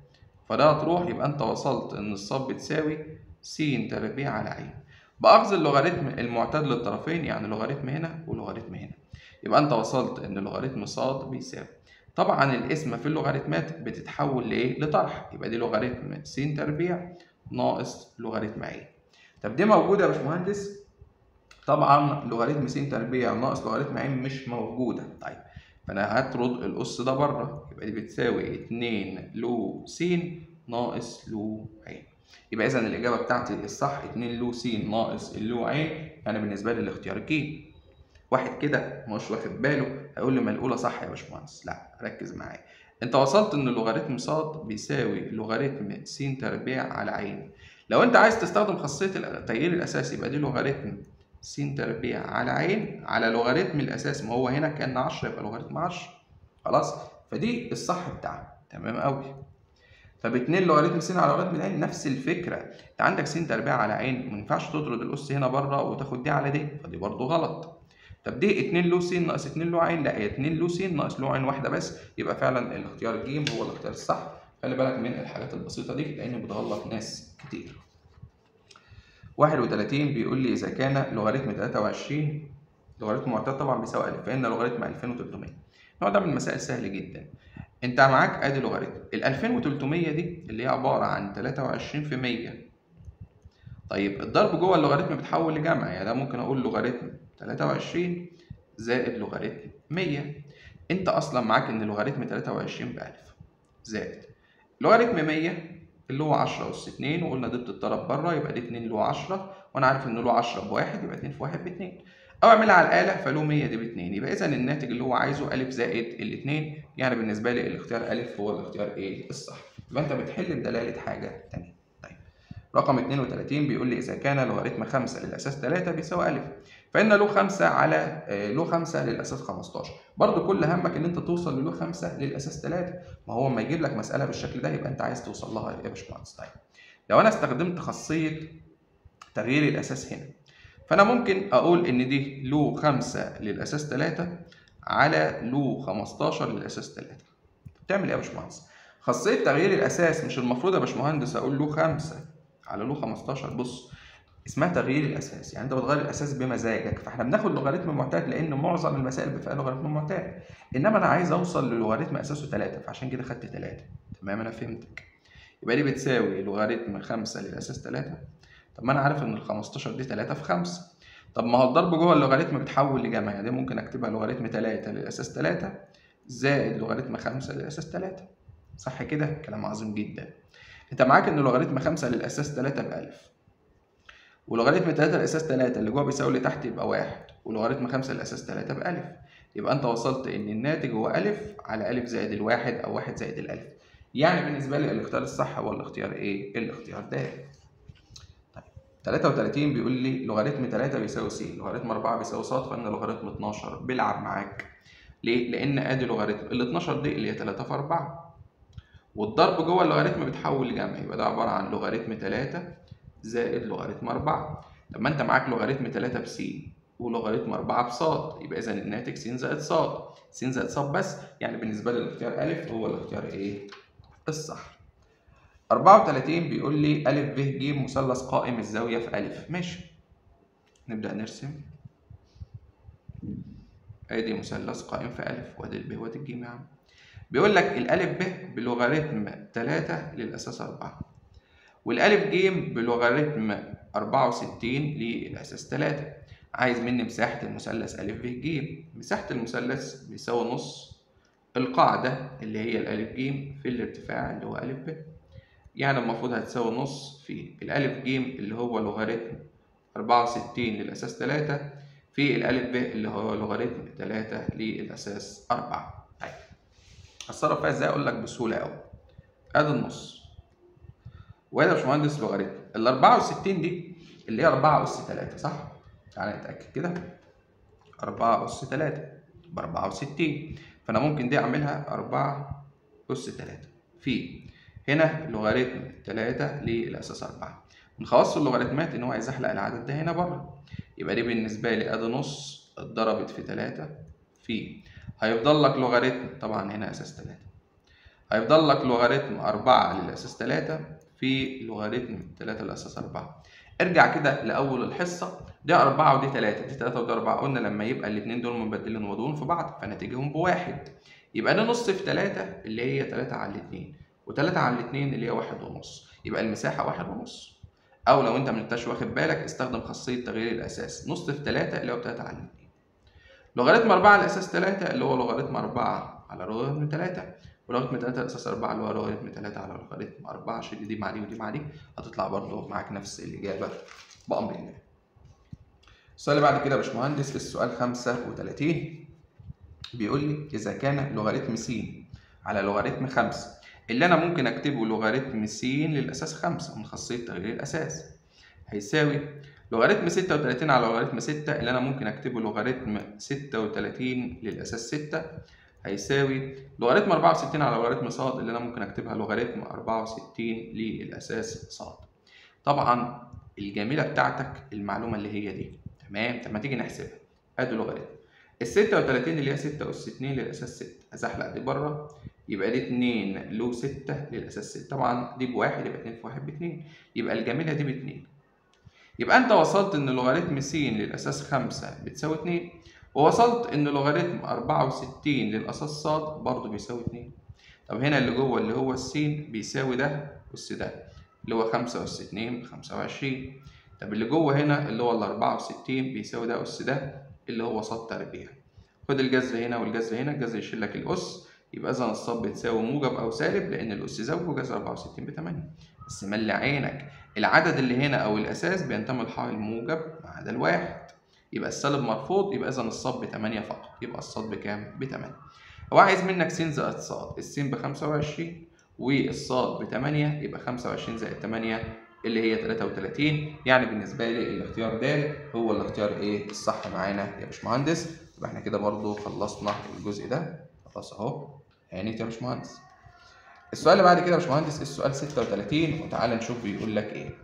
[SPEAKER 1] فده هتروح، يبقى أنت وصلت إن الصاد بتساوي س تربيع على ع بأخذ اللوغاريتم المعتاد للطرفين، يعني لوغاريتم هنا ولوغاريتم هنا. يبقى أنت وصلت إن لوغاريتم ص بيساوي، طبعا القسمة في اللوغاريتمات بتتحول لإيه؟ لطرح، يبقى دي لوغاريتم س تربيع ناقص لوغاريتم ع. طب دي موجودة يا باشمهندس؟ طبعا لوغاريتم س تربيع ناقص لوغاريتم ع مش موجودة. طيب فأنا هطرد الأس ده بره، يبقى دي بتساوي 2 لو س ناقص لو ع. يبقى إذا الإجابة بتاعتي الصح 2 لو س ناقص اللو ع، يعني بالنسبة لي الاختيار ج. واحد كده مش واخد باله هيقول لي ما الأولى صح يا باشمهندس. لا، ركز معايا. أنت وصلت إن لوغاريتم ص بيساوي لوغاريتم س تربيع على ع. لو أنت عايز تستخدم خاصية التغيير الأساسي يبقى دي لوغاريتم س تربيع على ع على لوغاريتم الأساس، ما هو هنا كان 10 يبقى لوغاريتم 10. خلاص؟ فدي الصح بتاعها. تمام أوي. طب 2 لوغاريتم س على لوغاريتم ع نفس الفكرة، أنت عندك س تربيع على ع، ما ينفعش تطرد الأس هنا بره وتاخد دي على دي، فدي برضه غلط. طب دي 2 لو س ناقص 2 لو ع، لا هي 2 لو س ناقص لو ع واحدة بس، يبقى فعلا الاختيار ج هو الاختيار الصح. خلي بالك من الحاجات البسيطة دي لأن بتغلط ناس كتير. 31 بيقول لي إذا كان لوغاريتم 23 لوغاريتم معتاد طبعا بيساوي أ، فإن لوغاريتم 2300. النوع ده من المسائل سهل جدا. أنت معاك أدي لوغاريتم ال 2300 دي اللي هي عبارة عن 23 في 100. طيب الضرب جوه اللوغاريتم بتحول لجمع، يعني ده ممكن أقول لوغاريتم 23 زائد لوغاريتم 100. أنت أصلا معاك إن لوغاريتم 23 بألف زائد لوغاريتم 100 اللي هو 10 أس 2، وقلنا دي بتتضرب بره يبقى دي 2 اللي هو 10، وأنا عارف إن له 10 بواحد يبقى 2 في 1 ب2، أو أعملها على الآلة فله 100 دي ب2، يبقى إذا الناتج اللي هو عايزه أ زائد ال2، يعني بالنسبة لي الاختيار أ هو الاختيار إيه الصح. يبقى أنت بتحل بدلالة حاجة تانية. طيب رقم 32 بيقول لي إذا كان لوغاريتم 5 للأساس 3 بيساوي أ، فإن له 5 على له 5 للأساس 15. برضه كل همك إن أنت توصل لله 5 للأساس 3، ما هو لما يجيب لك مسألة بالشكل ده يبقى أنت عايز توصل لها يا باشمهندس. طيب لو أنا استخدمت خاصية تغيير الأساس هنا، فأنا ممكن أقول إن دي له 5 للأساس 3 على له 15 للأساس 3. بتعمل إيه يا باشمهندس؟ خاصية تغيير الأساس مش المفروض يا باشمهندس أقول له 5 على له 15؟ بص، اسمها تغيير الاساس، يعني انت بتغير الاساس بمزاجك، فاحنا بناخد لوغاريتم معتاد لان معظم المسائل بتبقى لوغاريتم معتاد، انما انا عايز اوصل للوغاريتم اساسه 3 فعشان كده خدت 3. تمام انا فهمتك. يبقى دي بتساوي لوغاريتم 5 للاساس 3. طب ما انا عارف ان ال 15 دي 3 في 5. طب ما هو الضرب جوه اللوغاريتم بتحول لجمع، يعني دي ممكن اكتبها لوغاريتم 3 للاساس 3 زائد لوغاريتم 5 للاساس 3. صح كده؟ كلام عظيم جدا. انت معاك ان لوغاريتم 5 للاساس 3 ب1000، ولوغاريتم 3 الأساس 3 اللي جوه بيساوي اللي تحت يبقى 1، ولوغاريتم 5 الأساس 3 بألف. يبقى أنت وصلت إن الناتج هو أ على أ زائد الواحد أو 1 زائد الألف. يعني بالنسبة لي الاختيار الصح هو الاختيار إيه؟ الاختيار ده. طيب 33 بيقول لي لوغاريتم 3 بيساوي س، لوغاريتم 4 بيساوي ص، فإن لوغاريتم 12 بيلعب معاك. ليه؟ لأن أدي لوغاريتم ال 12 دي اللي هي 3 في 4، والضرب جوه اللوغاريتم بتحول لجمع، يبقى ده عبارة عن لوغاريتم 3 زائد لوغاريتم 4. طب ما انت معاك لوغاريتم 3 بس ولوغاريتم 4 بص، يبقى اذا الناتج س زائد ص. س زائد ص بس، يعني بالنسبه لي الاختيار أ هو الاختيار ايه الصح. 34 بيقول لي أ ب ج مثلث قائم الزاويه في أ. ماشي، نبدا نرسم. ادي مثلث قائم في أ، وادي الب وادي الج يا عم. بيقول لك الألف ب بلوغاريتم 3 للأساس 4، والألف ج بلوغاريتم 64 للأساس 3. عايز مني مساحة المثلث أ ب ج. مساحة المثلث بيساوي نص القاعدة اللي هي الألف ج في الارتفاع اللي هو أ ب، يعني المفروض هتساوي نص في الألف ج اللي هو لوغاريتم 64 للأساس 3 في الألف ب اللي هو لوغاريتم 3 للأساس 4. طيب هتصرف فيها ازاي؟ أقول لك بسهولة أوي. أدي النص، وهنا يا باشمهندس لوغاريتم ال 64 دي اللي هي 4 أس 3 صح؟ تعالى نتأكد كده. 4 أس 3 ب 64، فأنا ممكن دي أعملها 4 أس 3 في هنا لوغاريتم 3 للأساس 4. من خواص اللوغاريتمات إن هو هيزحلق العدد ده هنا بره، يبقى دي بالنسبة لي أدي نص اتضربت في 3 في هيفضل لك لوغاريتم طبعا هنا أساس 3، هيفضل لك لوغاريتم 4 للأساس 3 في لوغاريتم 3 للأساس 4. ارجع كده لأول الحصة، دي 4 ودي 3، دي 3 ودي 4، قلنا لما يبقى الاتنين دول مبدلين ومضروبين في بعض فنتيجهم بواحد، يبقى ده نص في 3 اللي هي 3 على 2، و3 على 2 اللي هي 1.5، يبقى المساحة 1.5. أو لو أنت منتش واخد بالك استخدم خاصية تغيير الأساس، نص في 3 اللي هو 3 على 2. لوغاريتم 4 على أساس 3 اللي هو لوغاريتم 4 على لوغاريتم 3، ولوغاريتم 3 على أساس 4 اللي هو لوغاريتم 3 على لوغاريتم 4. شيل دي مع دي ودي مع دي، هتطلع برضه معاك نفس الإجابة بأمر الله. السؤال اللي بعد كده يا باشمهندس السؤال 35 بيقول لي إذا كان لوغاريتم س على لوغاريتم 5 اللي أنا ممكن أكتبه لوغاريتم س للأساس 5 من خاصية تغيير الأساس هيساوي لوغاريتم 36 على لوغاريتم 6 اللي أنا ممكن أكتبه لوغاريتم 36 للأساس 6 هيساوي لوغاريتم 64 على لوغاريتم ص اللي أنا ممكن أكتبها لوغاريتم 64 للأساس ص. طبعا الجميلة بتاعتك المعلومة اللي هي دي، تمام؟ طب ما تيجي نحسبها. أدي لوغاريتم ال 36 اللي هي 6 أس 2 للأساس 6، أزحلق دي بره يبقى دي 2 له 6 للأساس 6، طبعا دي بواحد يبقى 2 في 1 ب2، يبقى الجميلة دي ب2. يبقى أنت وصلت إن لوغاريتم س للأساس 5 بتساوي 2، ووصلت إن لوغاريتم 64 للأساس ص برضه بيساوي 2. طب هنا اللي جوه اللي هو السين بيساوي ده أس ده اللي هو 5 أس 2 ب 25. طب اللي جوه هنا اللي هو ال 64 بيساوي ده أس ده اللي هو ص تربيع. خد الجذر هنا والجذر هنا، الجذر يشيل لك الأس، يبقى إذا الص بتساوي موجب أو سالب لأن الأس زوج وجذر 64 ب 8. بس ملي عينك العدد اللي هنا أو الأساس بينتمي لحائط موجب ما عدا الواحد، يبقى السالب مرفوض، يبقى إذا الص ب 8 فقط، يبقى الص بكام؟ ب 8. هو عايز منك س زائد ص، الس ب 25 والصاد ب 8، يبقى 25 زائد 8 اللي هي 33. يعني بالنسبة لي الاختيار د هو الاختيار ايه الصح معانا يا باشمهندس. يبقى احنا كده برضو خلصنا الجزء ده خلاص اهو هانت يا باشمهندس. السؤال اللي بعد كده يا باشمهندس السؤال 36 وتعال نشوف بيقول لك ايه.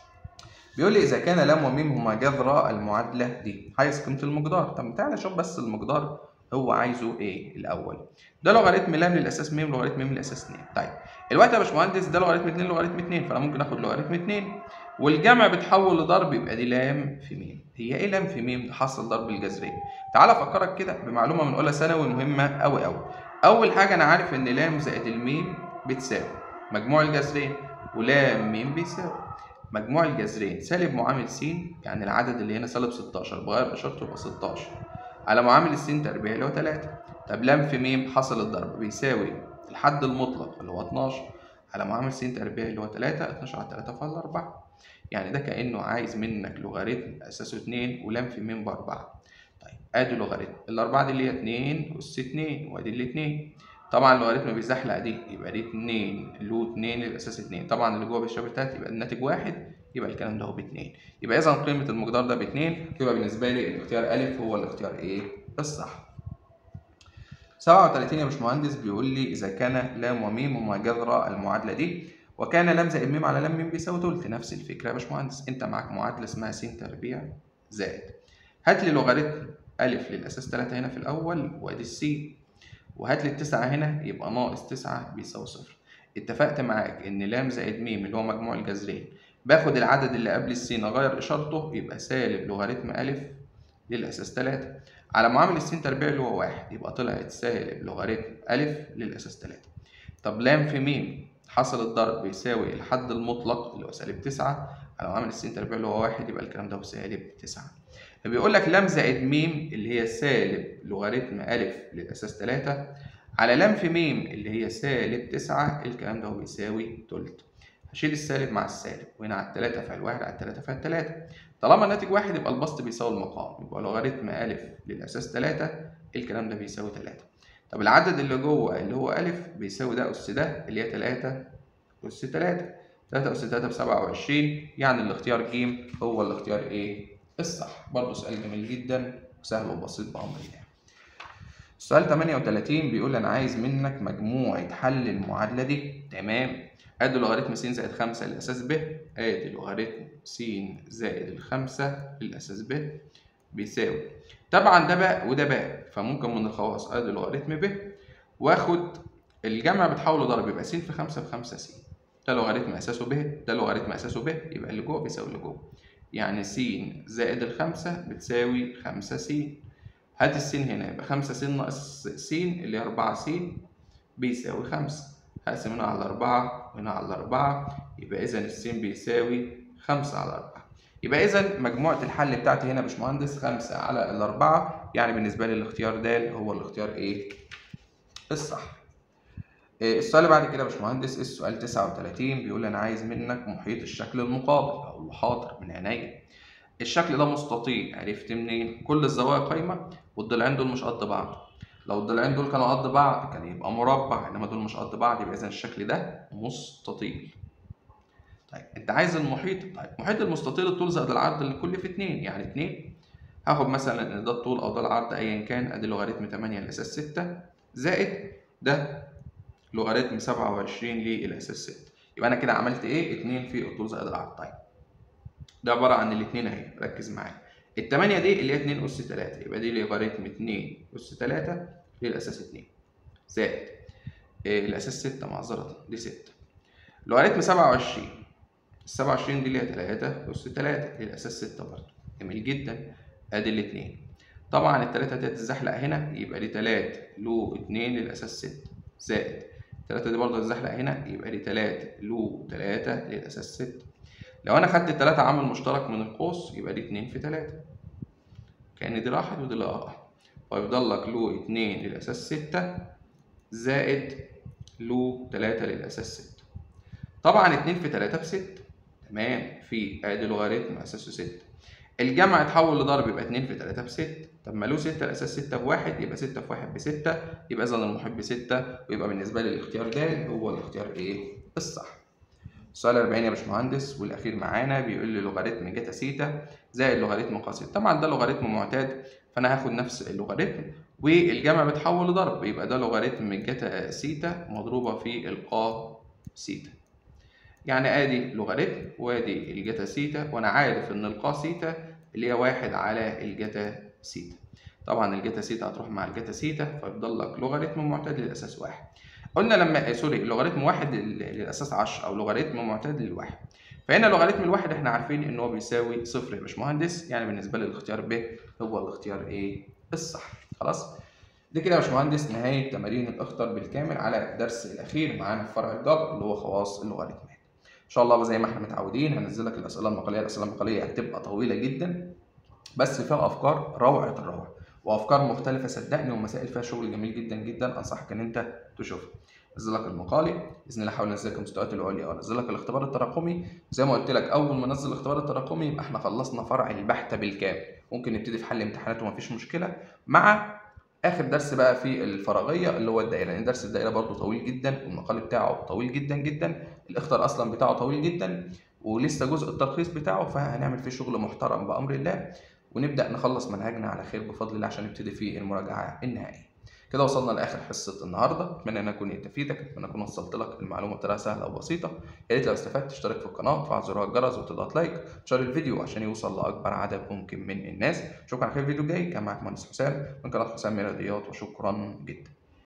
[SPEAKER 1] بيقول لي اذا كان لام وميم هما جذر المعادله دي، عايز قيمه المقدار. طب تعالى نشوف بس المقدار هو عايزه ايه الاول. ده لوغاريتم لام للاساس ميم لوغاريتم ميم للاساس 2. طيب الوقت يا باشمهندس ده لوغاريتم 2 لوغاريتم 2، فانا ممكن اخد لوغاريتم 2 والجمع بتحول لضرب يبقى دي لام في ميم. هي ايه لام في ميم؟ ده حاصل ضرب الجذرين. تعالى افكرك كده بمعلومه من اولى ثانوي مهمه قوي قوي. اول حاجه انا عارف ان لام زائد الميم بتساوي مجموع الجذرين، ولام ميم بيساوي مجموع الجذرين سالب معامل س، يعني العدد اللي هنا سالب 16 بغير اشارته يبقى 16 على معامل الس تربيع اللي هو 3. طب لام في ميم حصل الضرب بيساوي الحد المطلق اللي هو 12 على معامل س تربيع اللي هو 3، 12 على 3 فال 4. يعني ده كأنه عايز منك لوغاريتم أساسه 2 ولام في ميم ب4. طيب ادي لوغاريتم الاربعه دي اللي هي 2 اس 2 وادي الاثنين. طبعا اللوغاريتم بيزحلق دي يبقى دي 2 له 2 للاساس 2، طبعا اللي جوه بالشبه بتاعتي يبقى الناتج 1، يبقى الكلام ده هو ب2. يبقى اذا قيمه المقدار ده ب2، يبقى بالنسبه لي الاختيار ا هو الاختيار ايه الصح. 37 يا باشمهندس بيقول لي اذا كان لام وميم هما جذر المعادله دي وكان لام زائد ميم على لام ميم بيساوي تلت. نفس الفكره يا باشمهندس، انت معاك معادله اسمها س تربيع زائد، هات لي لوغاريتم أ للأساس 3 هنا في الأول وأدي السين، وهات لي التسعة هنا يبقى ناقص 9 بيساوي 0. اتفقت معاك إن لام زائد ميم اللي هو مجموع الجذرين باخد العدد اللي قبل السين أغير إشارته يبقى سالب لوغاريتم أ للأساس 3 على معامل السين تربيع اللي هو 1، يبقى طلعت سالب لوغاريتم أ للأساس 3. طب لام في ميم حصل الضرب بيساوي الحد المطلق اللي هو سالب 9 على معامل السين تربيع اللي هو 1، يبقى الكلام ده بسالب 9. فبيقول لك لام زائد ميم اللي هي سالب لوغاريتم أ للأساس 3 على لام في ميم اللي هي سالب 9، الكلام ده هو بيساوي تلت. هشيل السالب مع السالب وهنا على 3 فعل 1 على 3 فعل 3. طالما الناتج 1 يبقى البسط بيساوي المقام، يبقى لوغاريتم أ للأساس 3 الكلام ده بيساوي 3. طب العدد اللي جوه اللي هو أ بيساوي ده أس ده اللي هي 3 أس 3، 3 أس 3 ب 27، يعني الاختيار ج هو الاختيار إيه؟ الصح. برضه سؤال جميل جدا وسهل وبسيط بأمر الله. السؤال 38 بيقول أنا عايز منك مجموعة حل المعادلة دي، تمام؟ أدي لوغاريتم س زائد 5 للأساس ب، أدي لوغاريتم س زائد 5 للأساس ب بيساوي، طبعا ده باء وده باء، فممكن من الخواص أدي لوغاريتم ب وآخد الجمع بتحوله ضرب، يبقى س في 5 في 5 س. ده لوغاريتم أساسه ب، ده لوغاريتم أساسه ب، يبقى اللي جوه بيساوي اللي جوه. يعني س زائد الخمسة بتساوي 5 س. هات السين هنا، يبقى 5 س ناقص س اللي هي 4 س بيساوي 5. هقسم هنا على 4 وهنا على 4، يبقى إذا السين بيساوي 5 على 4. يبقى إذا مجموعة الحل بتاعتي هنا يا باشمهندس 5 على 4، يعني بالنسبة لي الاختيار د هو الاختيار إيه؟ الصح. السؤال اللي بعد كده يا باشمهندس السؤال 39 بيقول أنا عايز منك محيط الشكل المقابل. أقول له حاضر من عينيا. الشكل ده مستطيل، عرفت منين؟ كل الزوايا قايمة والضلعين دول مش قد بعض. لو الضلعين دول كانوا قد بعض كان يبقى مربع، إنما دول مش قد بعض، يبقى إذا الشكل ده مستطيل. طيب أنت عايز المحيط. طيب محيط المستطيل الطول زائد العرض لكل في 2، يعني 2. هاخد مثلا إن ده الطول أو ده العرض أيا كان، أدي لوغاريتم 8 لأساس 6 زائد ده لوغاريتم 27 للأساس 6. يبقى أنا كده عملت إيه؟ 2 في الطول زائد العرض. طيب ده عبارة عن الاتنين أهي، ركز معايا. التمانية دي اللي هي 2 أس 3، يبقى دي لوغاريتم 2 أس 3 للأساس 2 زائد الأساس 6، معذرة دي 6. لوغاريتم 27، ال 27 دي اللي هي 3 أس 3 للأساس 6 برضه. جميل جدا. أدي الاتنين. طبعا التلاتة دي هتتزحلق هنا، يبقى دي 3 له 2 للأساس 6 زائد 3 دي برضه هتتزحلق هنا، يبقى دي 3 له 3 للأساس 6. لو أنا خدت التلاتة عامل مشترك من القوس يبقى دي 2 في 3، كأن دي راحت ودي لا راحت، فيفضل لك له 2 للأساس 6 زائد له 3 للأساس 6. طبعا 2 في 3 ب 6، تمام. في ادي لوغاريتم اساسه 6. الجمع اتحول لضرب، يبقى 2 في 3 ب 6. طب ما له 6 الاساس 6 بواحد، يبقى 6 في 1 ب 6، يبقى اذا المحيط ب 6، ويبقى بالنسبه لي الاختيار د هو الاختيار ايه؟ الصح. السؤال 40 يا باشمهندس والاخير معانا بيقول لي لوغاريتم جتا سيتا زائد لوغاريتم قا سيتا. طبعا ده لوغاريتم معتاد، فانا هاخد نفس اللوغاريتم والجمع بتحول لضرب، يبقى ده لوغاريتم جتا سيتا مضروبه في القا سيتا. يعني ادي لوغاريتم وادي الجتا سيتا، وانا عارف ان القا سيتا اللي هي 1 على الجتا سيتا. طبعا الجتا سيتا هتروح مع الجتا سيتا، فيفضل لك لوغاريتم معتاد للاساس 1. قلنا لما سوري لوغاريتم 1 للاساس 10 او لوغاريتم معتاد للواحد. فهنا لوغاريتم الواحد احنا عارفين ان هو بيساوي 0 يا باشمهندس، يعني بالنسبه لي الاختيار ب هو الاختيار ايه؟ الصح. خلاص؟ دي كده يا باشمهندس نهايه تمارين الاخطر بالكامل على الدرس الاخير معانا في فرع الجبر اللي هو خواص اللوغاريتمات. ان شاء الله زي ما احنا متعودين هنزل لك الاسئله المقاليه. الاسئله المقاليه هتبقى طويله جدا بس فيها افكار روعه الروعه وافكار مختلفه صدقني، ومسائل فيها شغل جميل جدا جدا، انصحك ان انت تشوفها. انزل لك المقالي باذن الله، حاول انزل لك المستويات العليا وانزل لك الاختبار التراكمي. زي ما قلت لك اول ما انزل الاختبار التراكمي يبقى احنا خلصنا فرع البحث بالكامل، ممكن نبتدي في حل امتحانات ومفيش مشكله، مع اخر درس بقى في الفراغيه اللي هو الدائره، لان درس الدائره برضو طويل جدا والمقال بتاعه طويل جدا جدا، الاختر اصلا بتاعه طويل جدا، ولسه جزء التلخيص بتاعه، فهنعمل فيه شغل محترم بامر الله، ونبدا نخلص منهجنا على خير بفضل الله عشان نبتدي في المراجعه النهائيه. كده وصلنا لاخر حصه النهارده، اتمنى ان اكون افيدك، اتمنى اكون وصلت لك المعلومه بطريقه سهله وبسيطه. يا ريت لو استفدت تشترك في القناه وتفعل زر الجرس وتضغط لايك وتشير الفيديو عشان يوصل لاكبر عدد ممكن من الناس. اشوفك على خير، فيديو جاي كان معاك مهندس حسام من قناه حسام رياضيات، وشكرا جدا.